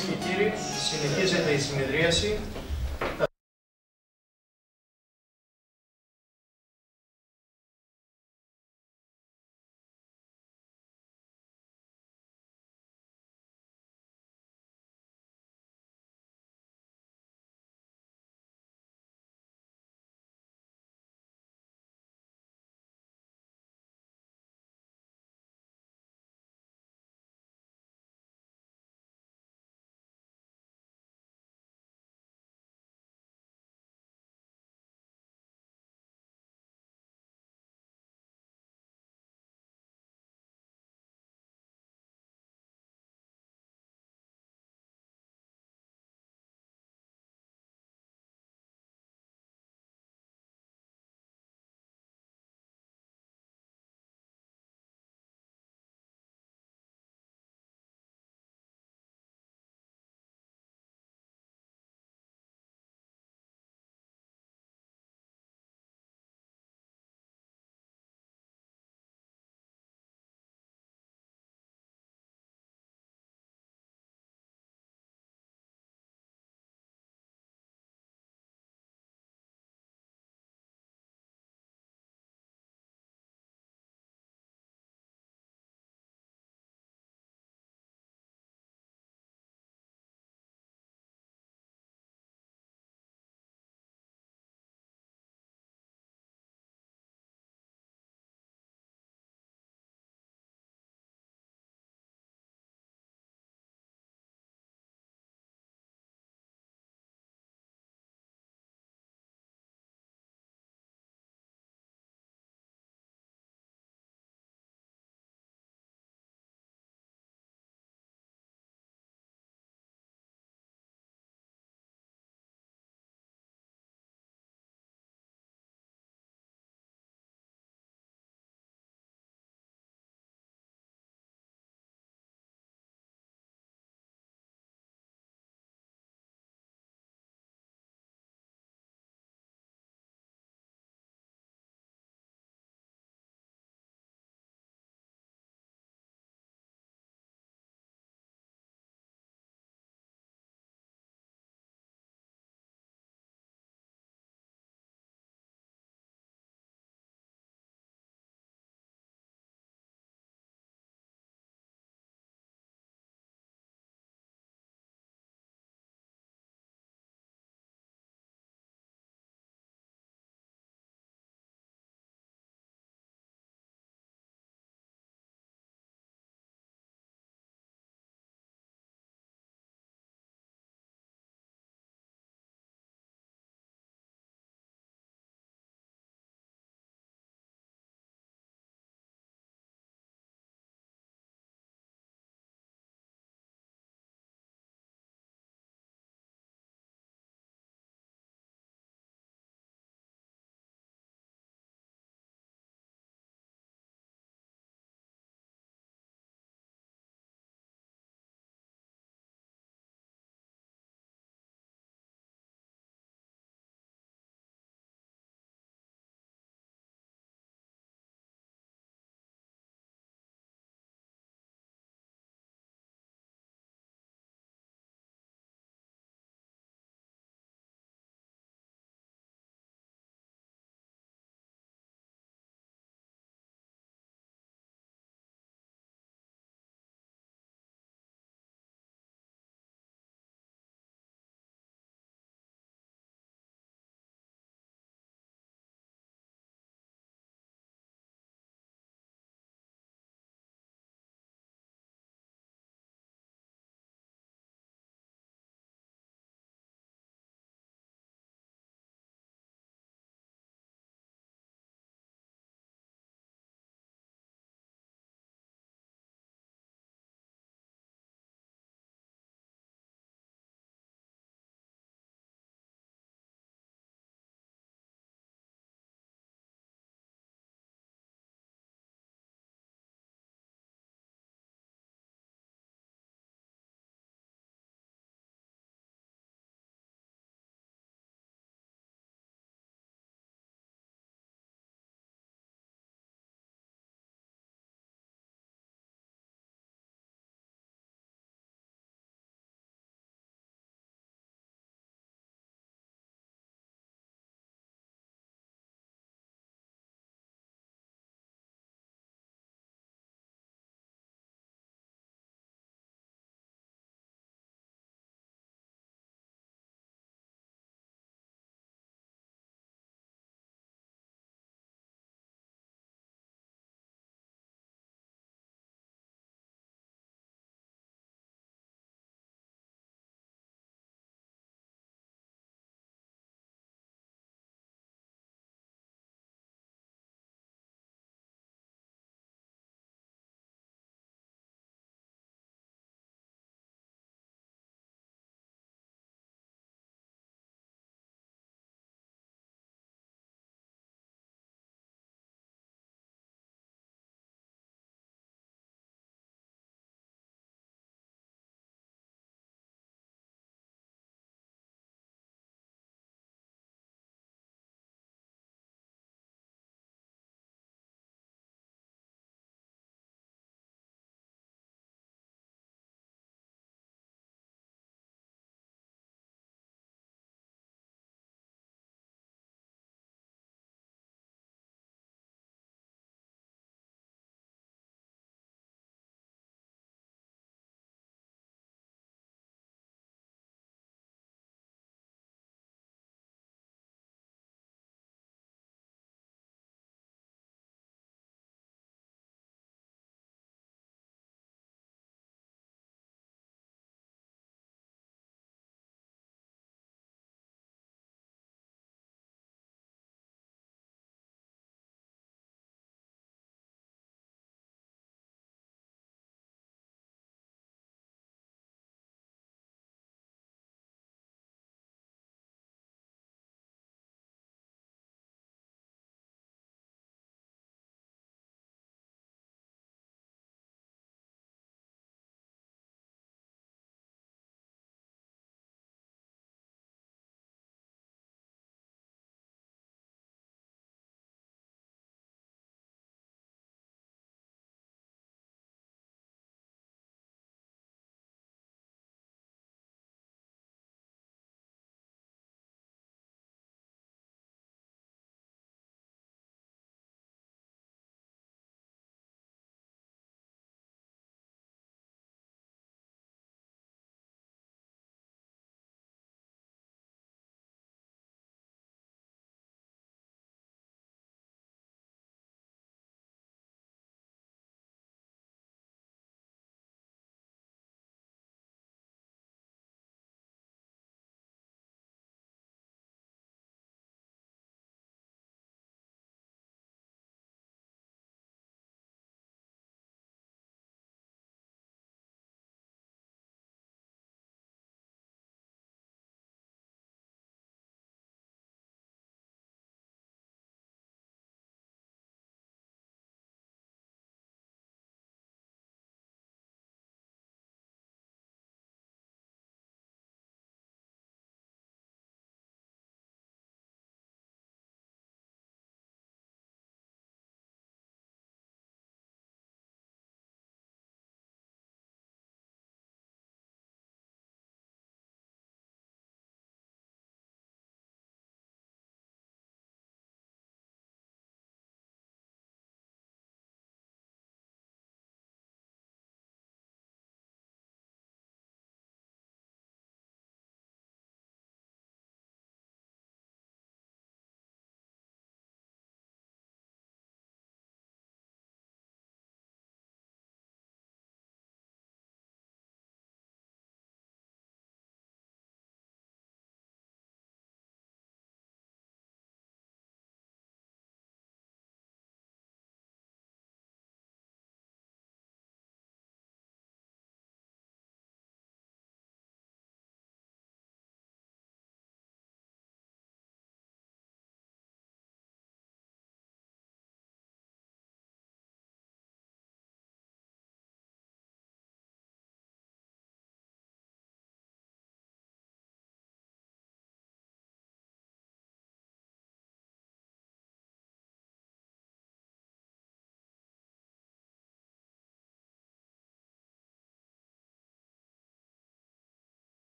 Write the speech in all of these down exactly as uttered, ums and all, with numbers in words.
Κυρίες και κύριοι, συνεχίζεται η συνεδρίαση.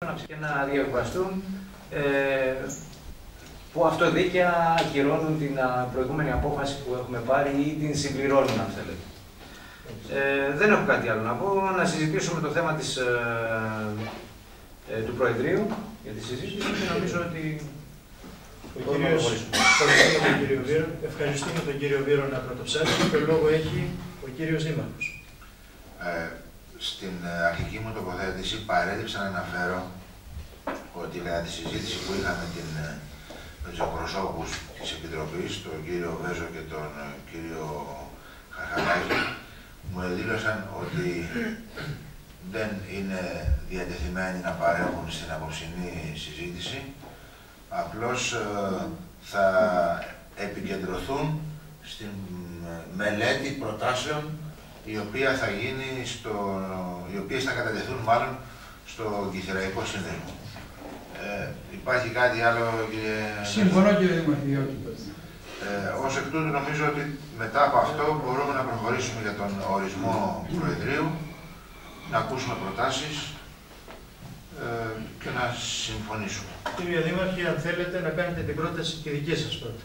και να διαβαστούν ε, που αυτοδίκαια ακυρώνουν την προηγούμενη απόφαση που έχουμε πάρει ή την συμπληρώνουν, αν θέλετε. Ε, δεν έχω κάτι άλλο να πω. Να συζητήσουμε το θέμα της, ε, ε, του Προεδρείου για τη συζήτηση και νομίζω ότι ο κύριος, ευχαριστούμε τον κύριο Βύρο, ευχαριστούμε τον κύριο Βύρο να πρωτοψάσει. Το λόγο έχει ο κύριος Δήμαρχος. Ε, στην αρχική μου τοποθέτηση παρέλειψα να αναφέρω ότι κατά τη συζήτηση που είχαμε την, με τους εκπροσώπους της Επιτροπής, τον κύριο Βέζο και τον κύριο Χαρχαλάκη, μου δήλωσαν ότι δεν είναι διατεθειμένοι να παρέχουν στην απόψινή συζήτηση, απλώς ε, θα επικεντρωθούν στην μελέτη προτάσεων η οποία θα γίνει στο, οι οποίες θα κατατεθούν μάλλον στο Κηφισαϊκό Σύνδεσμο. Ε, υπάρχει κάτι άλλο, κύριε... Συμφωνώ, κύριε Δημαρχιώτη. Ε, ως εκ τούτου νομίζω ότι μετά από αυτό μπορούμε να προχωρήσουμε για τον ορισμό Προεδρείου, να ακούσουμε προτάσεις ε, και να συμφωνήσουμε. Κύριε Δήμαρχε, αν θέλετε να κάνετε την πρόταση και δική σας πρώτα.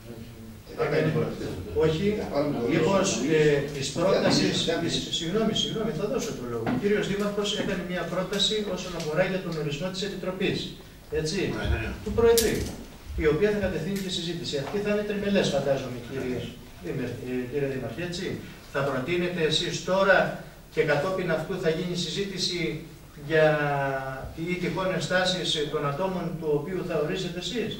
Όχι, λοιπόν, ε, της πρότασης, συγγνώμη, συγγνώμη, θα δώσω το λόγο. Ο κύριος Δήμαρχος έκανε μια πρόταση όσον αφορά για τον ορισμό της Επιτροπής, έτσι, του Προεδρείου, η οποία θα κατευθύνει τη συζήτηση. Αυτή θα είναι τριμελές, φαντάζομαι, κύριε, κύριε Δήμαρχε, έτσι. Θα προτείνετε εσείς τώρα και κατόπιν αυτού θα γίνει συζήτηση για οι τυχόν ενστάσεις των ατόμων του οποίου θα ορίσετε εσείς.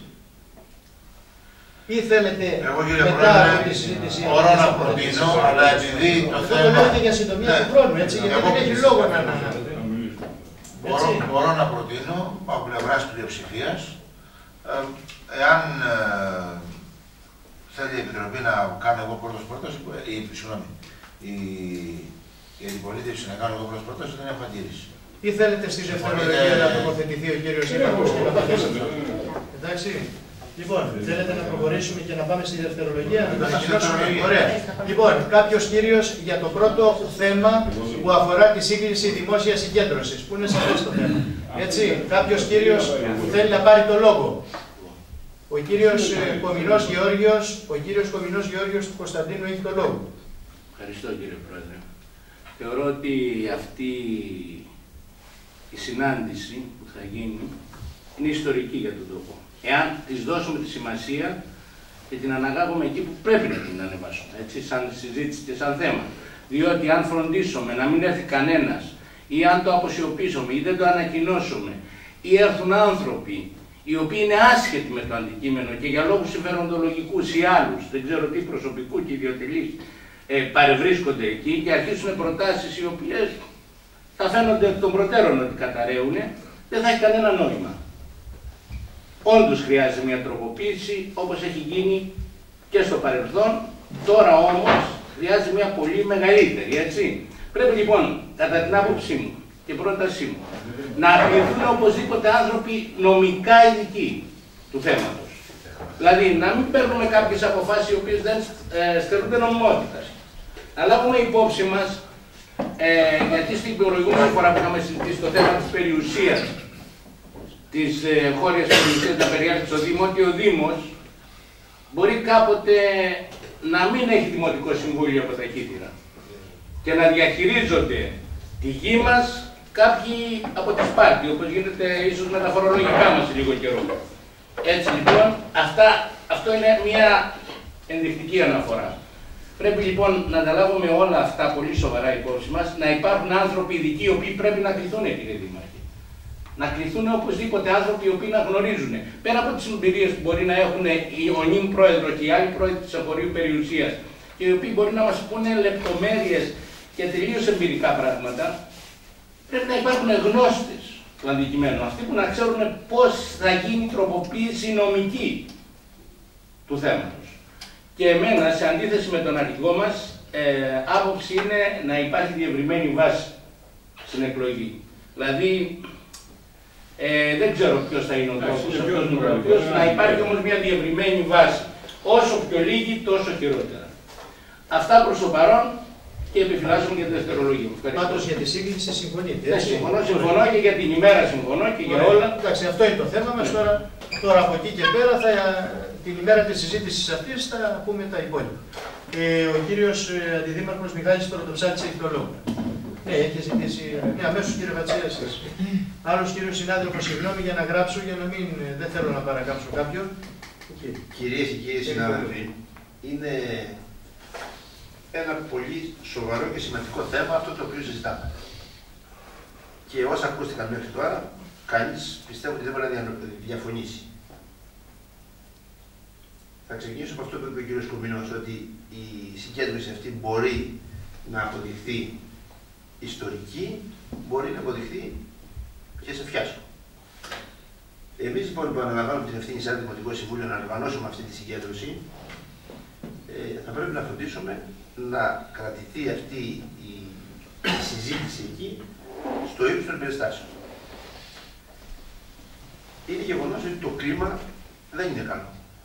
Ή θέλετε εγώ, κύριε μετά Πρόεδρε, από τη συζήτηση... μπορώ να προτείνω, αλλά επειδή το αυτό θέμα... το λέω και για συντομία του χρόνου, έτσι, γιατί εγώ δεν έχει λόγο να αναλάβει. Μπορώ, μπορώ να προτείνω από πλευράς πλειοψηφίας, ε, εάν ε, θέλει η Επιτροπή να κάνω εγώ πρώτος πρόταση, η, συγγνώμη, η, η αντιπολίτευση να κάνω εγώ πρώτος πρόταση, δεν έχω αντίρρηση. Ή θέλετε στη δευτερολογία να τοποθετηθεί ο κύριος Δήμαρχος και να πατήσετε. Εντάξει. Λοιπόν, θέλετε να προχωρήσουμε και να πάμε στη δευτερολογία, να το ανακοινώσουμε. Ωραία. Λοιπόν, κάποιος κύριος για το πρώτο θέμα που αφορά τη σύγκληση δημόσιας συγκέντρωσης, που είναι σαφές το θέμα. Έτσι, κάποιος κύριος που θέλει να πάρει το λόγο. Ο κύριος Κομινός Γεώργιος, ο κύριος Κομινός Γεώργιος του Κωνσταντίνου έχει το λόγο. Ευχαριστώ, κύριε Πρόεδρε. Θεωρώ ότι αυτή η συνάντηση που θα γίνει είναι ιστορική για τον τόπο. Εάν της δώσουμε τη σημασία και την αναγάγουμε εκεί που πρέπει να την ανεβάσουμε, έτσι, σαν συζήτηση και σαν θέμα. Διότι αν φροντίσουμε να μην έρθει κανένας ή αν το αποσιωπήσουμε ή δεν το ανακοινώσουμε ή έρθουν άνθρωποι οι οποίοι είναι άσχετοι με το αντικείμενο και για λόγους συμφεροντολογικούς ή άλλους, δεν ξέρω τι προσωπικού και ιδιωτελείς, ε, παρευρίσκονται εκεί και αρχίσουν προτάσεις οι οποίες θα φαίνονται εκ των προτέρων ότι καταραίουν, δεν θα έχει κανένα νόημα. Όντως χρειάζεται μια τροποποίηση όπως έχει γίνει και στο παρελθόν, τώρα όμως χρειάζεται μια πολύ μεγαλύτερη, έτσι. Πρέπει λοιπόν, κατά την άποψή μου και πρότασή μου, να κληθούν οπωσδήποτε άνθρωποι νομικά ειδικοί του θέματος. Δηλαδή, να μην παίρνουμε κάποιες αποφάσεις οι οποίες δεν ε, στερούνται νομιμότητας. Να λάβουμε υπόψη μας, ε, γιατί στην προηγούμενη φορά που είχαμε συζητήσει το θέμα της περιουσίας, της ε, χώριας περιουσίας να περιέλθει στο Δήμο, ότι ο Δήμος μπορεί κάποτε να μην έχει δημοτικό συμβούλιο από τα κύτταρα και να διαχειρίζονται τη γη μας κάποιοι από τη Σπάρτη, όπως γίνεται ίσως με τα φορολογικά μας σε λίγο καιρό. Έτσι λοιπόν, αυτά, αυτό είναι μια ενδεικτική αναφορά. Πρέπει λοιπόν να τα λάβουμε όλα αυτά πολύ σοβαρά υπόψη μας, να υπάρχουν άνθρωποι ειδικοί οι οποίοι πρέπει να κληθούν, κύριε Δήμαρχε. Να κληθούν οπωσδήποτε άνθρωποι οι οποίοι να γνωρίζουν. Πέρα από τις εμπειρίες που μπορεί να έχουν ο νυν πρόεδρο και οι άλλοι πρόεδροι της Απορρίου Περιουσίας, και οι οποίοι μπορεί να μας πούνε λεπτομέρειες και τελείως εμπειρικά πράγματα, πρέπει να υπάρχουν γνώστες του αντικειμένου, αυτοί που να ξέρουν πώς θα γίνει η τροποποίηση νομική του θέματος. Και εμένα, σε αντίθεση με τον αρχηγό μας, ε, άποψη είναι να υπάρχει διευρυμένη βάση στην εκλογή. Δηλαδή, ε, δεν ξέρω ποιος θα είναι ο τρόπος αυτός, να υπάρχει όμως μια διευρυμένη βάση. Όσο πιο λίγη, τόσο χειρότερα. Αυτά προς το παρόν και επιφυλάσσομαι για τη δευτερολογία μου. Πάντως για τη σύγκληση συμφωνείτε. Ναι, συμφωνώ, συμφωνώ και για την ημέρα συμφωνώ και για όλα. Εντάξει, αυτό είναι το θέμα μας. Τώρα, τώρα από εκεί και πέρα, θα, την ημέρα της συζήτησης αυτής θα πούμε τα υπόλοιπα. Ε, ο κύριος ε, Αντιδήμαρχος Μιχάλης Πρωτοψάλης έχει το λόγο. Ναι, έχει ζητήσει. Ναι, αμέσως κύριε Βατσία, εσείς. Άλλος κύριος συνάδελφος, συγγνώμη για να γράψω, για να μην. Δεν θέλω να παρακάμψω κάποιον. Κυρίες και κύριοι συνάδελφοι, είναι ένα πολύ σοβαρό και σημαντικό θέμα αυτό το οποίο συζητάμε. Και όσα ακούστηκαν μέχρι τώρα, κανείς πιστεύω ότι δεν μπορεί να διαφωνήσει. Θα ξεκινήσω από αυτό που είπε ο κ. Σκουμινός, ότι η συγκέντρωση αυτή μπορεί να αποδειχθεί ιστορική, μπορεί να αποδειχθεί και σε φιάσκο. Εμείς λοιπόν που αναλαμβάνουμε την ευθύνη σαν Δημοτικό Συμβούλιο να οργανώσουμε αυτή τη συγκέντρωση, ε, θα πρέπει να φροντίσουμε να κρατηθεί αυτή η, η συζήτηση εκεί στο ύψος των περιστάσεων. Είναι γεγονός ότι το κλίμα δεν είναι καλό.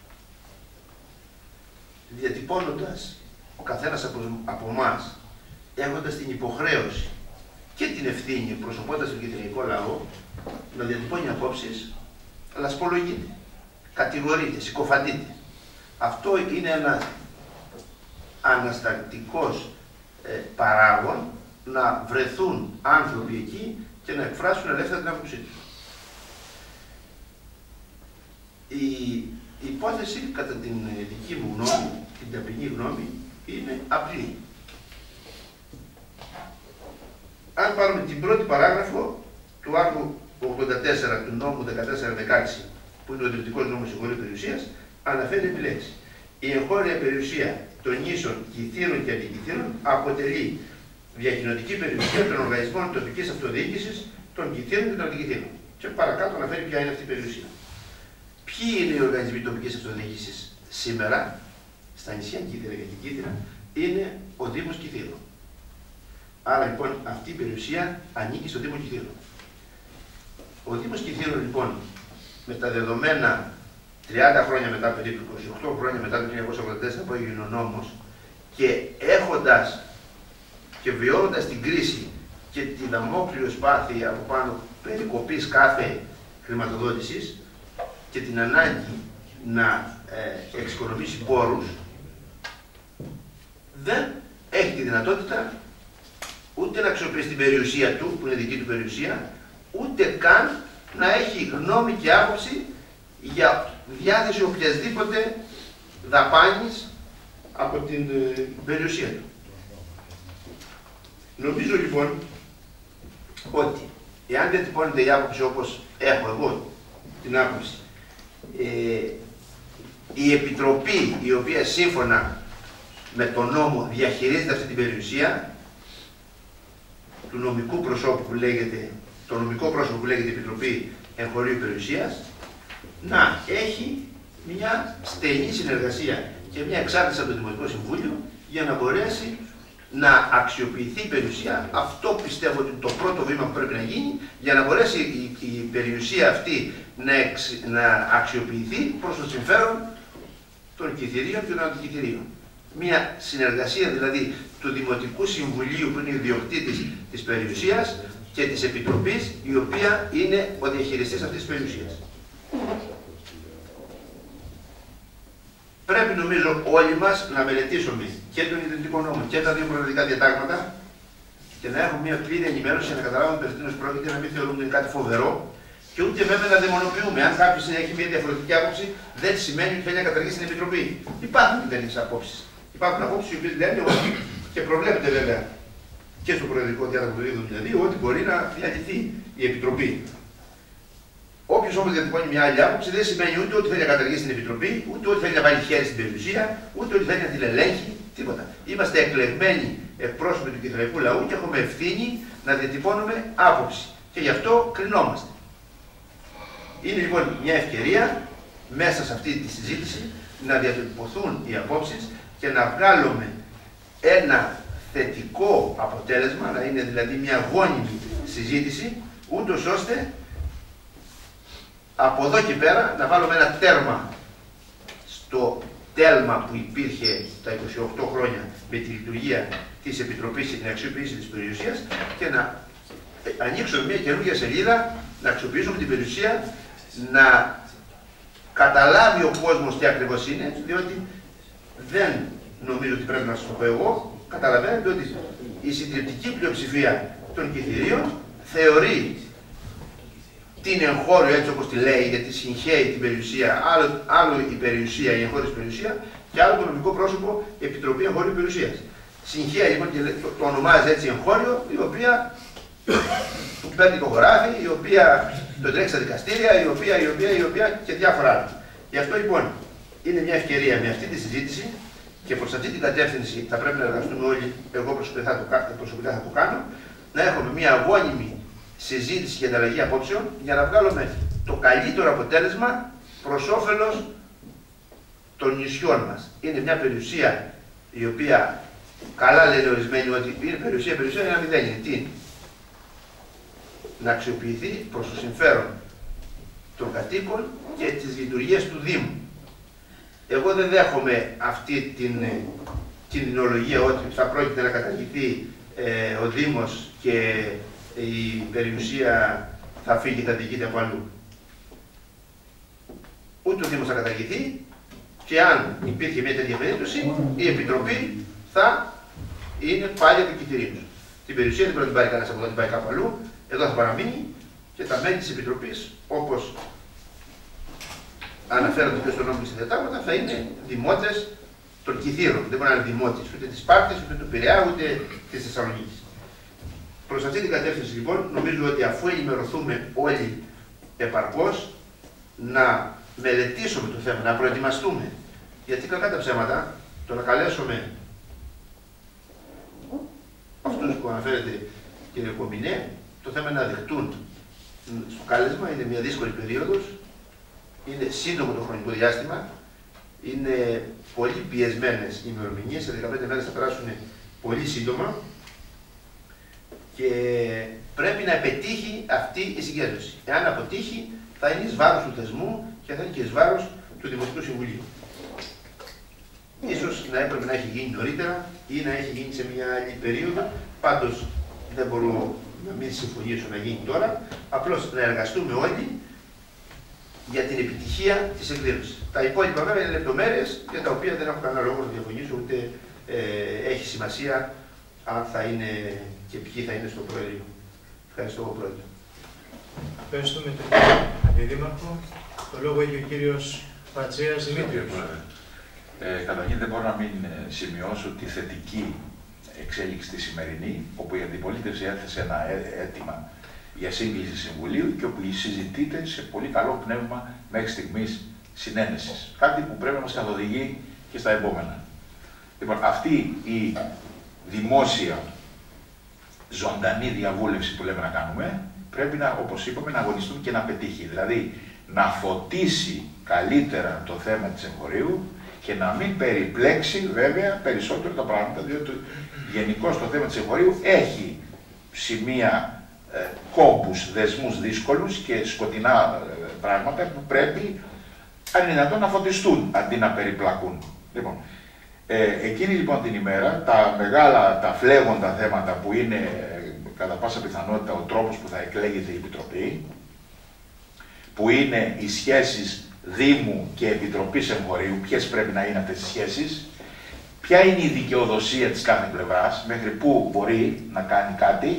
Διατυπώνοντας ο καθένας από, από εμάς, έχοντας την υποχρέωση και την ευθύνη, προσωπώντας τον κεντρικό λαό, να διατυπώνει απόψεις, αλλά σπολογείται, κατηγορείται, συκοφαντείται. Αυτό είναι ένα ανασταλτικός ε, παράγον να βρεθούν άνθρωποι εκεί και να εκφράσουν ελεύθερα την άποψή τους. Η, η υπόθεση, κατά την δική μου γνώμη, την ταπεινή γνώμη, είναι απλή. Αν πάρουμε την πρώτη παράγραφο του άρθρου ογδόντα τέσσερα του νόμου δεκατέσσερα δεκαέξι, που είναι ο Ιδρυτικός Νόμος Εγχωρίου Περιουσίας, αναφέρει επιλέξει. Η εγχώρια περιουσία των νήσων, κηθείρων και αντικηθείρων αποτελεί διακοινωτική περιουσία των οργανισμών τοπικής αυτοδιοίκησης, των κηθείρων και των αντικηθείρων. Και παρακάτω αναφέρει ποια είναι αυτή η περιουσία. Ποιοι είναι οι οργανισμοί τοπικής αυτοδιοίκησης σήμερα, στα νησιά Κήθειρα και την Κήθειρα, είναι ο Δήμος Κηθείρων. Άρα λοιπόν αυτή η περιουσία ανήκει στο Δήμο Κηθείρων. Ο Δήμος Κηθείρων λοιπόν, με τα δεδομένα τριάντα χρόνια μετά, περίπου είκοσι οκτώ χρόνια μετά το χίλια εννιακόσια ογδόντα τέσσερα που έγινε ο νόμος, και έχοντας και βιώνοντας την κρίση και τη δαμόκλειο σπάθη από πάνω περικοπής κάθε χρηματοδότησης και την ανάγκη να ε, εξοικονομήσει πόρους, δεν έχει τη δυνατότητα ούτε να αξιοποιήσει την περιουσία του, που είναι δική του περιουσία, ούτε καν να έχει γνώμη και άποψη για διάθεση οποιασδήποτε δαπάνης από την ε, περιουσία του. Νομίζω λοιπόν ότι εάν δεν τυπώνεται η άποψη όπως έχω εγώ την άποψη, ε, η Επιτροπή η οποία σύμφωνα με τον νόμο διαχειρίζεται αυτή την περιουσία, του νομικού προσώπου που λέγεται, το νομικό πρόσωπο που λέγεται Επιτροπή Εγχωρίου Περιουσίας, να έχει μια στενή συνεργασία και μια εξάρτηση από το Δημοτικό Συμβούλιο για να μπορέσει να αξιοποιηθεί η περιουσία. Αυτό πιστεύω ότι το πρώτο βήμα που πρέπει να γίνει για να μπορέσει η, η περιουσία αυτή να, εξ, να αξιοποιηθεί προς το συμφέρον των κηθηρίων και των αντικηθηρίων. Μια συνεργασία δηλαδή του Δημοτικού Συμβουλίου που είναι ιδιοκτήτης της περιουσίας και της Επιτροπής η οποία είναι ο διαχειριστής αυτής της περιουσίας. Πρέπει νομίζω όλοι μας να μελετήσουμε και τον Ιδρυτικό Νόμο και τα δύο προεδρικά διατάγματα και να έχουμε μια πλήρη ενημέρωση για να καταλάβουμε περί τίνος πρόκειται, να μην θεωρούμε ότι είναι κάτι φοβερό και ούτε βέβαια να δαιμονοποιούμε. Αν κάποιος έχει μια διαφορετική άποψη, δεν σημαίνει ότι θέλει να καταργήσει την Επιτροπή. Υπάρχουν τέτοιες απόψεις. Υπάρχουν απόψεις οι οποίες λένε ότι και προβλέπεται βέβαια και στο προεδρικό διάταγμα του δύο χιλιάδες εβδομήντα δύο ότι μπορεί να διαλυθεί η Επιτροπή. Όποιος όμως διατυπώνει μια άλλη άποψη δεν σημαίνει ούτε ότι θέλει να καταργήσει την Επιτροπή, ούτε ότι θέλει να βάλει χέρι στην περιουσία, ούτε ότι θέλει να την ελέγχει, τίποτα. Είμαστε εκλεγμένοι εκπρόσωποι του κηθραϊκού λαού και έχουμε ευθύνη να διατυπώνουμε άποψη. Και γι' αυτό κρινόμαστε. Είναι λοιπόν μια ευκαιρία μέσα σε αυτή τη συζήτηση να διατυπωθούν οι απόψεις και να βγάλουμε ένα θετικό αποτέλεσμα, να είναι δηλαδή μια γόνιμη συζήτηση, ούτως ώστε από εδώ και πέρα να βάλουμε ένα τέρμα στο τέλμα που υπήρχε τα είκοσι οκτώ χρόνια με τη λειτουργία της Επιτροπής και την αξιοποίηση της περιουσίας και να ανοίξουμε μια καινούργια σελίδα, να αξιοποιήσουμε την περιουσία, να καταλάβει ο κόσμος τι ακριβώς είναι, διότι δεν νομίζω ότι πρέπει να σας το πω εγώ, καταλαβαίνετε ότι η συντριπτική πλειοψηφία των κηθηρίων θεωρεί την εγχώριο έτσι όπως τη λέει, γιατί συγχαίει την περιουσία, άλλο, άλλο η περιουσία, η εγχώριος περιουσία, και άλλο το νομικό πρόσωπο Επιτροπή Εγχώριου Περιουσίας. Συγχαίει λοιπόν και το, το ονομάζει έτσι εγχώριο, η οποία του παίρνει το χωράφι, η οποία τον τρέχει στα δικαστήρια, η οποία, η οποία, η οποία και διάφορα άλλα. Γι' αυτό λοιπόν είναι μια ευκαιρία με αυτή τη συζήτηση και προς αυτή την κατεύθυνση θα πρέπει να εργαστούμε όλοι, εγώ προσωπικά θα το, προσωπικά θα το κάνω, να έχουμε μια αγώνιμη συζήτηση και ανταλλαγή απόψεων για να βγάλουμε το καλύτερο αποτέλεσμα προς όφελος των νησιών μας. Είναι μια περιουσία η οποία, καλά λένε ορισμένοι ότι είναι περιουσία, περιουσία είναι ένα μηδέν. Είναι τι? Να αξιοποιηθεί προς το συμφέρον των κατοίκων και της λειτουργίας του Δήμου. Εγώ δεν δέχομαι αυτή την κινδυνολογία ότι θα πρόκειται να καταργηθεί ε, ο Δήμος και η περιουσία θα φύγει και θα διοικείται από αλλού. Ούτε ο Δήμος θα καταργηθεί και αν υπήρχε μια τέτοια περίπτωση, η Επιτροπή θα είναι πάλι από κηθηρίους. Την περιουσία δεν πρέπει να την πάρει κανένας από εδώ, την πάει κάπου αλλού, εδώ θα παραμείνει και τα μέλη της Επιτροπής, όπως αναφέρονται και στο νόμο και στα διατάγματα, θα είναι δημότες των κηθήρων. Δεν μπορεί να είναι δημότης ούτε της Σπάρτης, ούτε του Πειραιά, ούτε της Θεσσαλονίκης. Προς αυτή την κατεύθυνση λοιπόν, νομίζω ότι αφού ενημερωθούμε όλοι επαρκώς, να μελετήσουμε το θέμα, να προετοιμαστούμε. Γιατί κακά τα ψέματα, το να καλέσουμε αυτούς που αναφέρετε κύριε Κομπινέ, το θέμα είναι να δεχτούν στο κάλεσμα, είναι μια δύσκολη περίοδος, είναι σύντομο το χρονικό διάστημα, είναι πολύ πιεσμένες οι ημερομηνίες, σε δεκαπέντε μέρες θα περάσουν πολύ σύντομα και πρέπει να πετύχει αυτή η συγκέντρωση. Εάν αποτύχει, θα είναι εις βάρος του θεσμού και θα είναι και εις βάρος του Δημοτικού Συμβουλίου. Ίσως να έπρεπε να έχει γίνει νωρίτερα ή να έχει γίνει σε μια άλλη περίοδο, πάντως δεν μπορώ να μην συμφωνήσω να γίνει τώρα, απλώς να εργαστούμε όλοι για την επιτυχία της εκδήλωσης. Τα υπόλοιπα βέβαια είναι λεπτομέρειες για τα οποία δεν έχω κανένα λόγο να διαφωνήσω, ούτε ε, έχει σημασία αν θα είναι και ποιοι θα είναι στο Προεδρείο. Ευχαριστώ, Πρόεδρε. Ευχαριστούμε τον κύριο Αντιδήμαρχο. Το λόγο έχει ο κύριος Πατσίας Δημήτριος. Ε, καταρχήν δεν μπορώ να μην σημειώσω τη θετική εξέλιξη τη σημερινή, όπου η αντιπολίτευση έθεσε ένα αίτημα για σύγκληση συμβουλίου και όπου συζητείται σε πολύ καλό πνεύμα μέχρι στιγμής συνένεσης. Κάτι που πρέπει να μας καθοδηγεί και στα επόμενα. Λοιπόν, αυτή η δημόσια ζωντανή διαβούλευση που λέμε να κάνουμε, πρέπει να, όπως είπαμε, να αγωνιστούμε και να πετύχει. Δηλαδή, να φωτίσει καλύτερα το θέμα της εγχωρίου και να μην περιπλέξει βέβαια περισσότερο τα πράγματα, διότι γενικώς το θέμα της εγχωρίου έχει σημεία ε, κόμπους, δεσμούς δύσκολους και σκοτεινά ε, πράγματα που πρέπει, αν είναι δυνατόν, να φωτιστούν αντί να περιπλακούν. Λοιπόν, ε, εκείνη λοιπόν την ημέρα, τα μεγάλα, τα φλέγοντα θέματα που είναι ε, κατά πάσα πιθανότητα ο τρόπος που θα εκλέγεται η Επιτροπή, που είναι οι σχέσεις Δήμου και Επιτροπής Εγχωρίου, ποιες πρέπει να είναι αυτές οι σχέσεις, ποια είναι η δικαιοδοσία της κάθε πλευράς, μέχρι πού μπορεί να κάνει κάτι.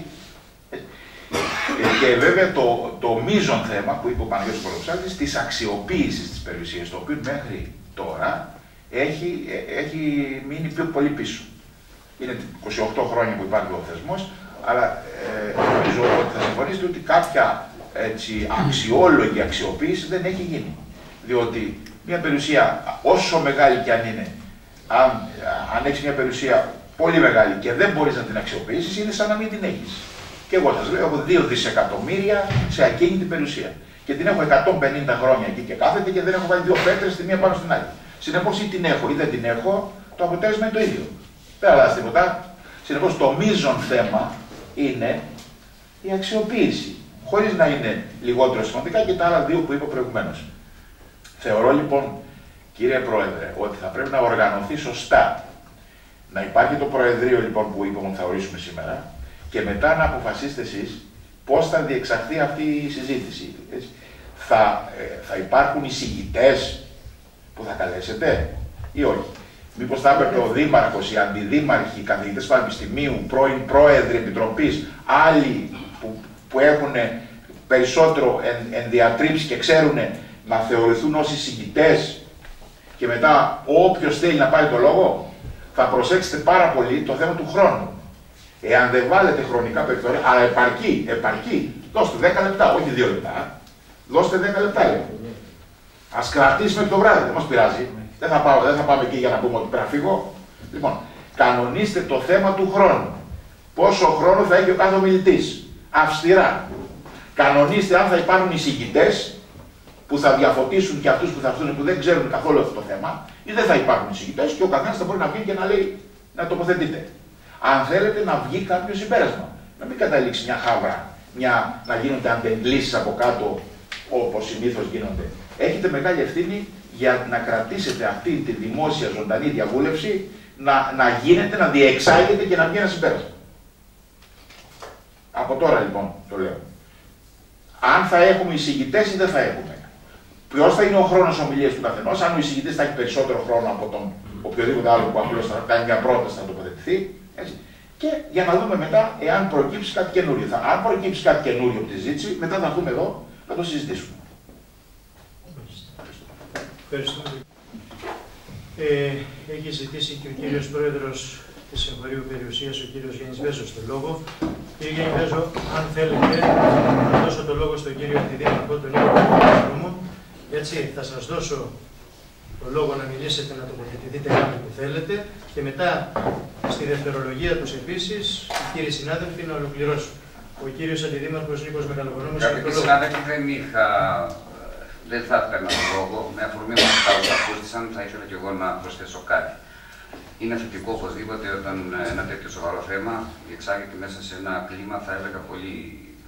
Και βέβαια το, το μείζον θέμα που είπε ο Παναγιώτης Πολοψάλτης, της αξιοποίησης της περιουσίας, το οποίο μέχρι τώρα έχει, έχει μείνει πιο πολύ πίσω. Είναι είκοσι οκτώ χρόνια που υπάρχει ο θεσμός, αλλά ε, νομίζω ότι θα συμφωνήσετε ότι κάποια έτσι, αξιόλογη αξιοποίηση δεν έχει γίνει. Διότι μια περιουσία, όσο μεγάλη και αν είναι, αν, αν έχει μια περιουσία πολύ μεγάλη και δεν μπορείς να την αξιοποιήσεις, είναι σαν να μην την έχεις. Και εγώ σας λέω, έχω δύο δισεκατομμύρια σε ακίνητη περιουσία. Και την έχω εκατόν πενήντα χρόνια εκεί και κάθεται και δεν έχω βάλει δύο πέτρες τη μία πάνω στην άλλη. Συνεπώς, ή την έχω ή δεν την έχω, το αποτέλεσμα είναι το ίδιο. Δεν αλλάζει τίποτα. Συνεπώς, το μείζον θέμα είναι η αξιοποίηση. Χωρίς να είναι λιγότερο σημαντικά και τα άλλα δύο που είπα προηγουμένως. Θεωρώ λοιπόν κύριε Πρόεδρε, ότι θα πρέπει να οργανωθεί σωστά. Να υπάρχει το Προεδρείο λοιπόν που είπαμε ότι θα ορίσουμε σήμερα και μετά να αποφασίσετε εσείς πώς θα διεξαχθεί αυτή η συζήτηση. Έτσι. Θα, ε, θα υπάρχουν εισηγητές που θα καλέσετε ή όχι. Μήπως θα έπρεπε ο Δήμαρχος, οι αντιδήμαρχοι, οι καθηγητές πανεπιστημίου, πρώην πρόεδροι επιτροπής, άλλοι που, που έχουν περισσότερο εν, ενδιατρύψει και ξέρουν να θεωρηθούν ως εισηγητές και μετά όποιος θέλει να πάρει το λόγο, θα προσέξετε πάρα πολύ το θέμα του χρόνου. Εάν δεν βάλετε χρονικά περιθώρια, αλλά επαρκεί, επαρκεί, δώστε δέκα λεπτά, όχι δύο λεπτά, δώστε δέκα λεπτά λέω. Ας κρατήσει μέχρι το βράδυ, δεν μας πειράζει. Δεν θα, πάω, δεν θα πάμε εκεί για να πούμε ότι πρέπει να φύγω. Λοιπόν, κανονίστε το θέμα του χρόνου. Πόσο χρόνο θα έχει ο κάθε ομιλητής. Αυστηρά. Κανονίστε αν θα υπάρχουν εισηγητές που θα διαφωτίσουν και αυτούς που θα έρθουν που δεν ξέρουν καθόλου αυτό το θέμα, ή δεν θα υπάρχουν εισηγητές και ο καθένας θα μπορεί να βγει και να λέει, να τοποθετείτε. Αν θέλετε να βγει κάποιο συμπέρασμα, να μην καταλήξει μια χάβρα, μια, να γίνονται αντεντλήσεις από κάτω όπως συνήθως γίνονται. Έχετε μεγάλη ευθύνη για να κρατήσετε αυτή τη δημόσια ζωντανή διαβούλευση, να, να γίνεται, να διεξάγεται και να βγει ένα συμπέρασμα. Από τώρα λοιπόν το λέω. Αν θα έχουμε εισηγητές ή δεν θα έχουμε. Ποιος θα είναι ο χρόνος ομιλίας του καθενός, αν ο εισηγητής θα έχει περισσότερο χρόνο από τον οποιοδήποτε άλλο που απλώς θα κάνει μια πρόταση να τοποθετηθεί. Έτσι. Και για να δούμε μετά εάν προκύψει κάτι καινούριο. Θα, αν προκύψει κάτι καινούριο από τη συζήτηση, μετά θα έρθουμε εδώ να το συζητήσουμε. Ευχαριστούμε. Ε, έχει ζητήσει και ο κύριος Πρόεδρος της Εγχωρίου Περιουσίας, ο κύριος Γιάννης Βέζος, το λόγο. Κύριε Γιάννη Βέζο, αν θέλετε, να δώσω το λόγο στον κύριο Αντιδήμαρχο, τον Νίκο Παπαδρόμου. Έτσι, θα σας δώσω το λόγο να μιλήσετε, να τοποθετηθείτε κάτι που θέλετε και μετά στη δευτερολογία τους επίσης, οι κύριοι συνάδελφοι να ολοκληρώσουν. Ο κύριος Αντιδήμαρχος Νίκος Μεγαλογονόμος. Αγαπητοί συνάδελφοι, δεν είχα. Δεν θα έπαιρνα τον λόγο. Με αφορμή με αυτά που ακούστησαν, θα ήθελα και εγώ να προσθέσω κάτι. Είναι θετικό οπωσδήποτε όταν ένα τέτοιο σοβαρό θέμα διεξάγεται μέσα σε ένα κλίμα, θα έλεγα, πολύ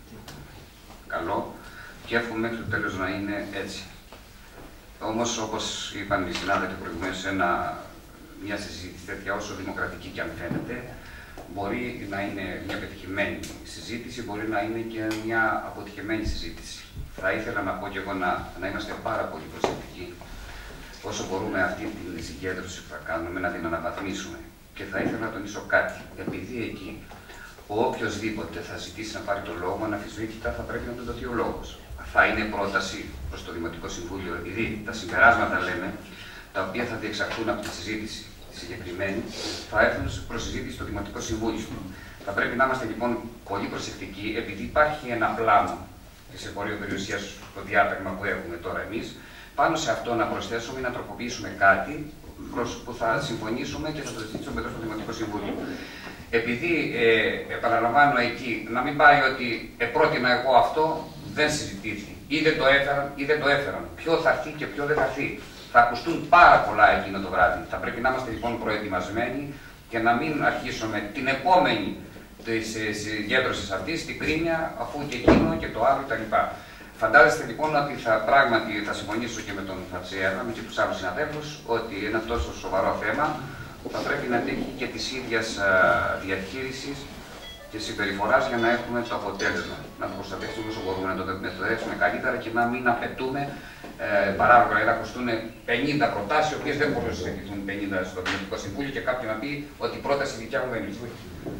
καλό και εύχομαι μέχρι το τέλος να είναι έτσι. Όμως, όπως είπαν οι συνάδελφοι προηγουμένως, ένα, μια συζήτηση τέτοια, όσο δημοκρατική και αν φαίνεται, μπορεί να είναι μια πετυχημένη συζήτηση, μπορεί να είναι και μια αποτυχημένη συζήτηση. Θα ήθελα να πω και εγώ να, να είμαστε πάρα πολύ προσεκτικοί όσο μπορούμε αυτή την συγκέντρωση που θα κάνουμε να την αναβαθμίσουμε. Και θα ήθελα να τονίσω κάτι. Επειδή εκεί ο οποιοσδήποτε θα ζητήσει να πάρει το λόγο, αναμφισβήτητα θα πρέπει να του δοθεί ο λόγος. Θα είναι πρόταση προς το Δημοτικό Συμβούλιο, επειδή τα συμπεράσματα λέμε, τα οποία θα διεξαχθούν από τη συζήτηση συγκεκριμένη, θα έρθουν προς συζήτηση στο Δημοτικό Συμβούλιο. Θα πρέπει να είμαστε λοιπόν πολύ προσεκτικοί, επειδή υπάρχει ένα πλάνο της Εγχωρίου Περιουσίας στο διάταγμα που έχουμε τώρα εμείς, πάνω σε αυτό να προσθέσουμε ή να τροποποιήσουμε κάτι που θα συμφωνήσουμε και θα το ζητήσουμε μετά στο Δημοτικό Συμβούλιο. Επειδή, ε, επαναλαμβάνω εκεί, να μην πάει ότι επρότεινα εγώ αυτό, δεν συζητήθη. Ή δεν το έφεραν ή δεν το έφεραν. Ποιο θα έρθει και ποιο δεν θα έρθει. Θα ακουστούν πάρα πολλά εκείνο το βράδυ. Θα πρέπει να είμαστε λοιπόν προετοιμασμένοι και να μην αρχίσουμε την επόμενη τη συγκέντρωση αυτή στην κρίνια, αφού και εκείνο και το άλλο κτλ. Φαντάζεστε λοιπόν ότι θα, πράγματι θα συμφωνήσω και με τον Φατσιέρα και του άλλου συναδέλφου ότι ένα τόσο σοβαρό θέμα θα πρέπει να τύχει και τη ίδια διαχείριση και συμπεριφορά για να έχουμε το αποτέλεσμα. Να το προστατεύσουμε όσο μπορούμε, να το μεθοδεύσουμε καλύτερα και να μην απαιτούμε ε, παράλογα να ακουστούν πενήντα προτάσεις, οι οποίες δεν μπορούν να συζητηθούν πενήντα στο Δημοτικό Συμβούλιο και κάποιοι να πει ότι η πρόταση δικιά μου δεν είναι.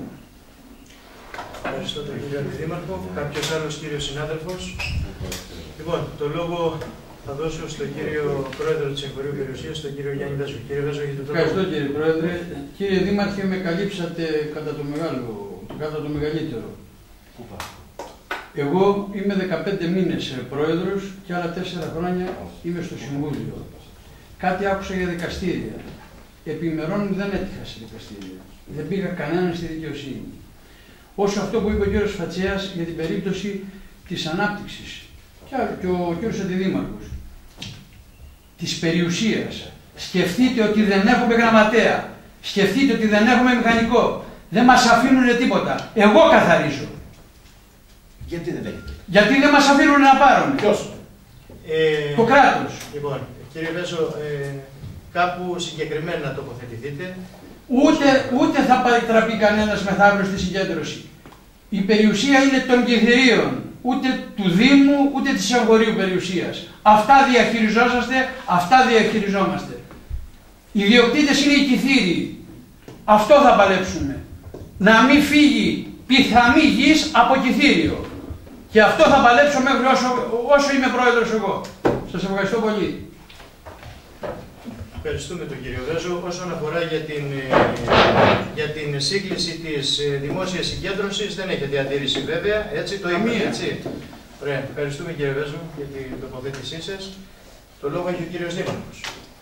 Ευχαριστώ τον κύριο Αντιδήμαρχο. Κάποιος άλλος κύριος συνάδελφος. Λοιπόν, το λόγο θα δώσω στον κύριο Πρόεδρο της Εγχωρίου Περιουσίας, τον κύριο Γιάννη Βέζο. Κύριε Βέζο, έχετε το λόγο. Ευχαριστώ κύριε Πρόεδρε. Κύριε Δήμαρχε, με καλύψατε κατά το μεγάλο, κατά το μεγαλύτερο. Εγώ είμαι δεκαπέντε μήνες πρόεδρος και άλλα τέσσερα χρόνια είμαι στο Συμβούλιο. Κάτι άκουσα για δικαστήρια. Επιμερών δεν έτυχα σε δικαστήρια. Δεν πήγα κανέναν στη δικαιοσύνη. Όσο αυτό που είπε ο κύριος Φατσιάς για την περίπτωση της ανάπτυξης και ο κύριος Αντιδήμαρχος, της περιουσίας. Σκεφτείτε ότι δεν έχουμε γραμματέα. Σκεφτείτε ότι δεν έχουμε μηχανικό. Δεν μας αφήνουν τίποτα. Εγώ καθαρίζω. Γιατί δεν έχετε? Γιατί δεν μας αφήνουν να πάρουν. Ποιος? Ε, το κράτος. Λοιπόν, κύριε Βέζο, ε, κάπου συγκεκριμένα να τοποθετηθείτε. Ούτε, ούτε θα παρεκτραπεί κανένας μεθαύριο στη συγκέντρωση. Η περιουσία είναι των κηδηρίων, ούτε του Δήμου, ούτε της εγχωρίου περιουσίας. Αυτά διαχειριζόσαστε, αυτά διαχειριζόμαστε. Οι ιδιοκτήτες είναι οι κηθήριοι. Αυτό θα παλέψουμε. Να μην φύγει πιθανή γης από κηθήριο. Και αυτό θα παλέψω μέχρι όσο, όσο είμαι πρόεδρος εγώ. Σας ευχαριστώ πολύ. Ευχαριστούμε τον κύριο Βέζο. Όσον αφορά για την, για την σύγκληση της δημόσιας συγκέντρωσης, δεν έχετε αντίρρηση βέβαια, έτσι το είπατε, έτσι. Ωραία. Ευχαριστούμε κύριε Βέζο για την τοποθέτησή σας. Το λόγο έχει ο κύριος Δήμαρχος.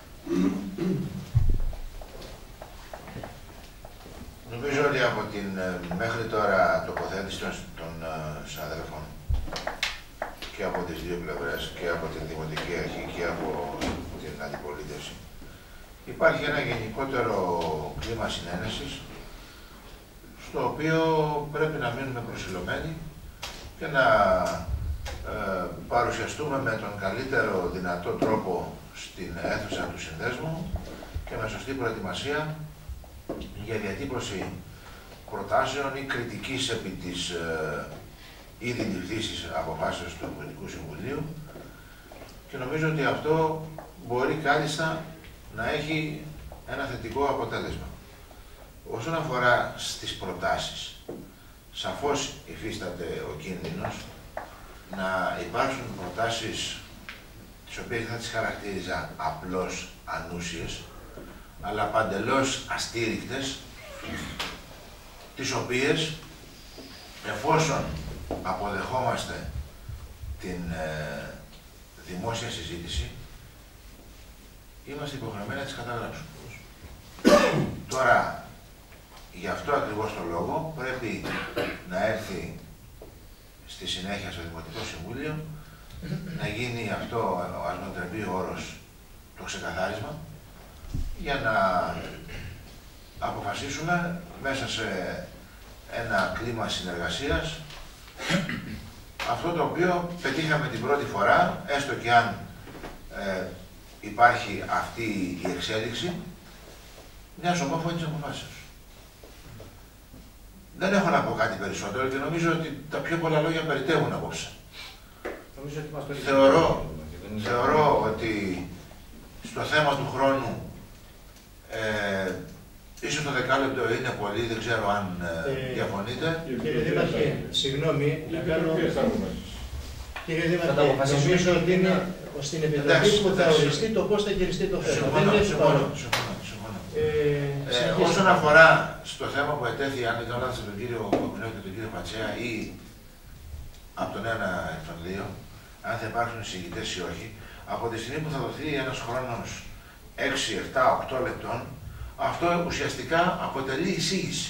Νομίζω ότι από την μέχρι τώρα τοποθέτηση των, των συναδέλφων και από τις δύο πλευρές, και από την Δημοτική Αρχή και από την αντιπολίτευση, υπάρχει ένα γενικότερο κλίμα συνένεσης, στο οποίο πρέπει να μείνουμε προσιλωμένοι και να ε, παρουσιαστούμε με τον καλύτερο δυνατό τρόπο στην αίθουσα του συνδέσμου και με σωστή προετοιμασία για διατύπωση προτάσεων ή κριτικής επί της ε, ήδη ληφθήσης αποφάσεως του Δημοτικού Συμβουλίου, και νομίζω ότι αυτό μπορεί κάλλιστα να έχει ένα θετικό αποτέλεσμα. Όσον αφορά στις προτάσεις, σαφώς υφίσταται ο κίνδυνος να υπάρξουν προτάσεις τις οποίες θα τις χαρακτήριζα απλώς ανούσιες, αλλά παντελώς αστήρικτες, τις οποίες, εφόσον αποδεχόμαστε την ε, δημόσια συζήτηση, είμαστε υποχρεωμένοι να τις καταγράψουμε. Τώρα, γι' αυτό ακριβώς το λόγο πρέπει να έρθει στη συνέχεια στο Δημοτικό Συμβούλιο, να γίνει αυτό, ας μετρεπεί ο όρος, το ξεκαθάρισμα, για να αποφασίσουμε μέσα σε ένα κλίμα συνεργασίας αυτό το οποίο πετύχαμε την πρώτη φορά, έστω και αν ε, υπάρχει αυτή η εξέλιξη μιας ομόφωνης αποφάσεως. Δεν έχω να πω κάτι περισσότερο και νομίζω ότι τα πιο πολλά λόγια περιττεύουν απόψε. Θεωρώ, θεωρώ ότι στο θέμα του χρόνου ε, ίσως το δεκάλεπτο είναι πολύ, δεν ξέρω αν ε, διαφωνείτε. Κύριε Δήμαρχε, συγγνώμη, να κάνω... Κύριε Δήμαρχε, νομίζω ότι είναι στην Επιτροπή που θα οριστεί το πώς θα χειριστεί το θέμα. Συμφωνώ, συμφωνώ, συμφωνώ. Ε, ε, όσον αφορά στο θέμα που ετέθη, αν ήταν λάθος από τον κύριο Κοκκινό και τον κύριο Πατσέα ή από τον ένα εκ των δύο, αν θα υπάρξουν εισηγητές ή όχι, από τη στιγμή που θα δοθεί ένας χρόνος έξι, επτά, οκτώ λεπτών, αυτό ουσιαστικά αποτελεί εισήγηση.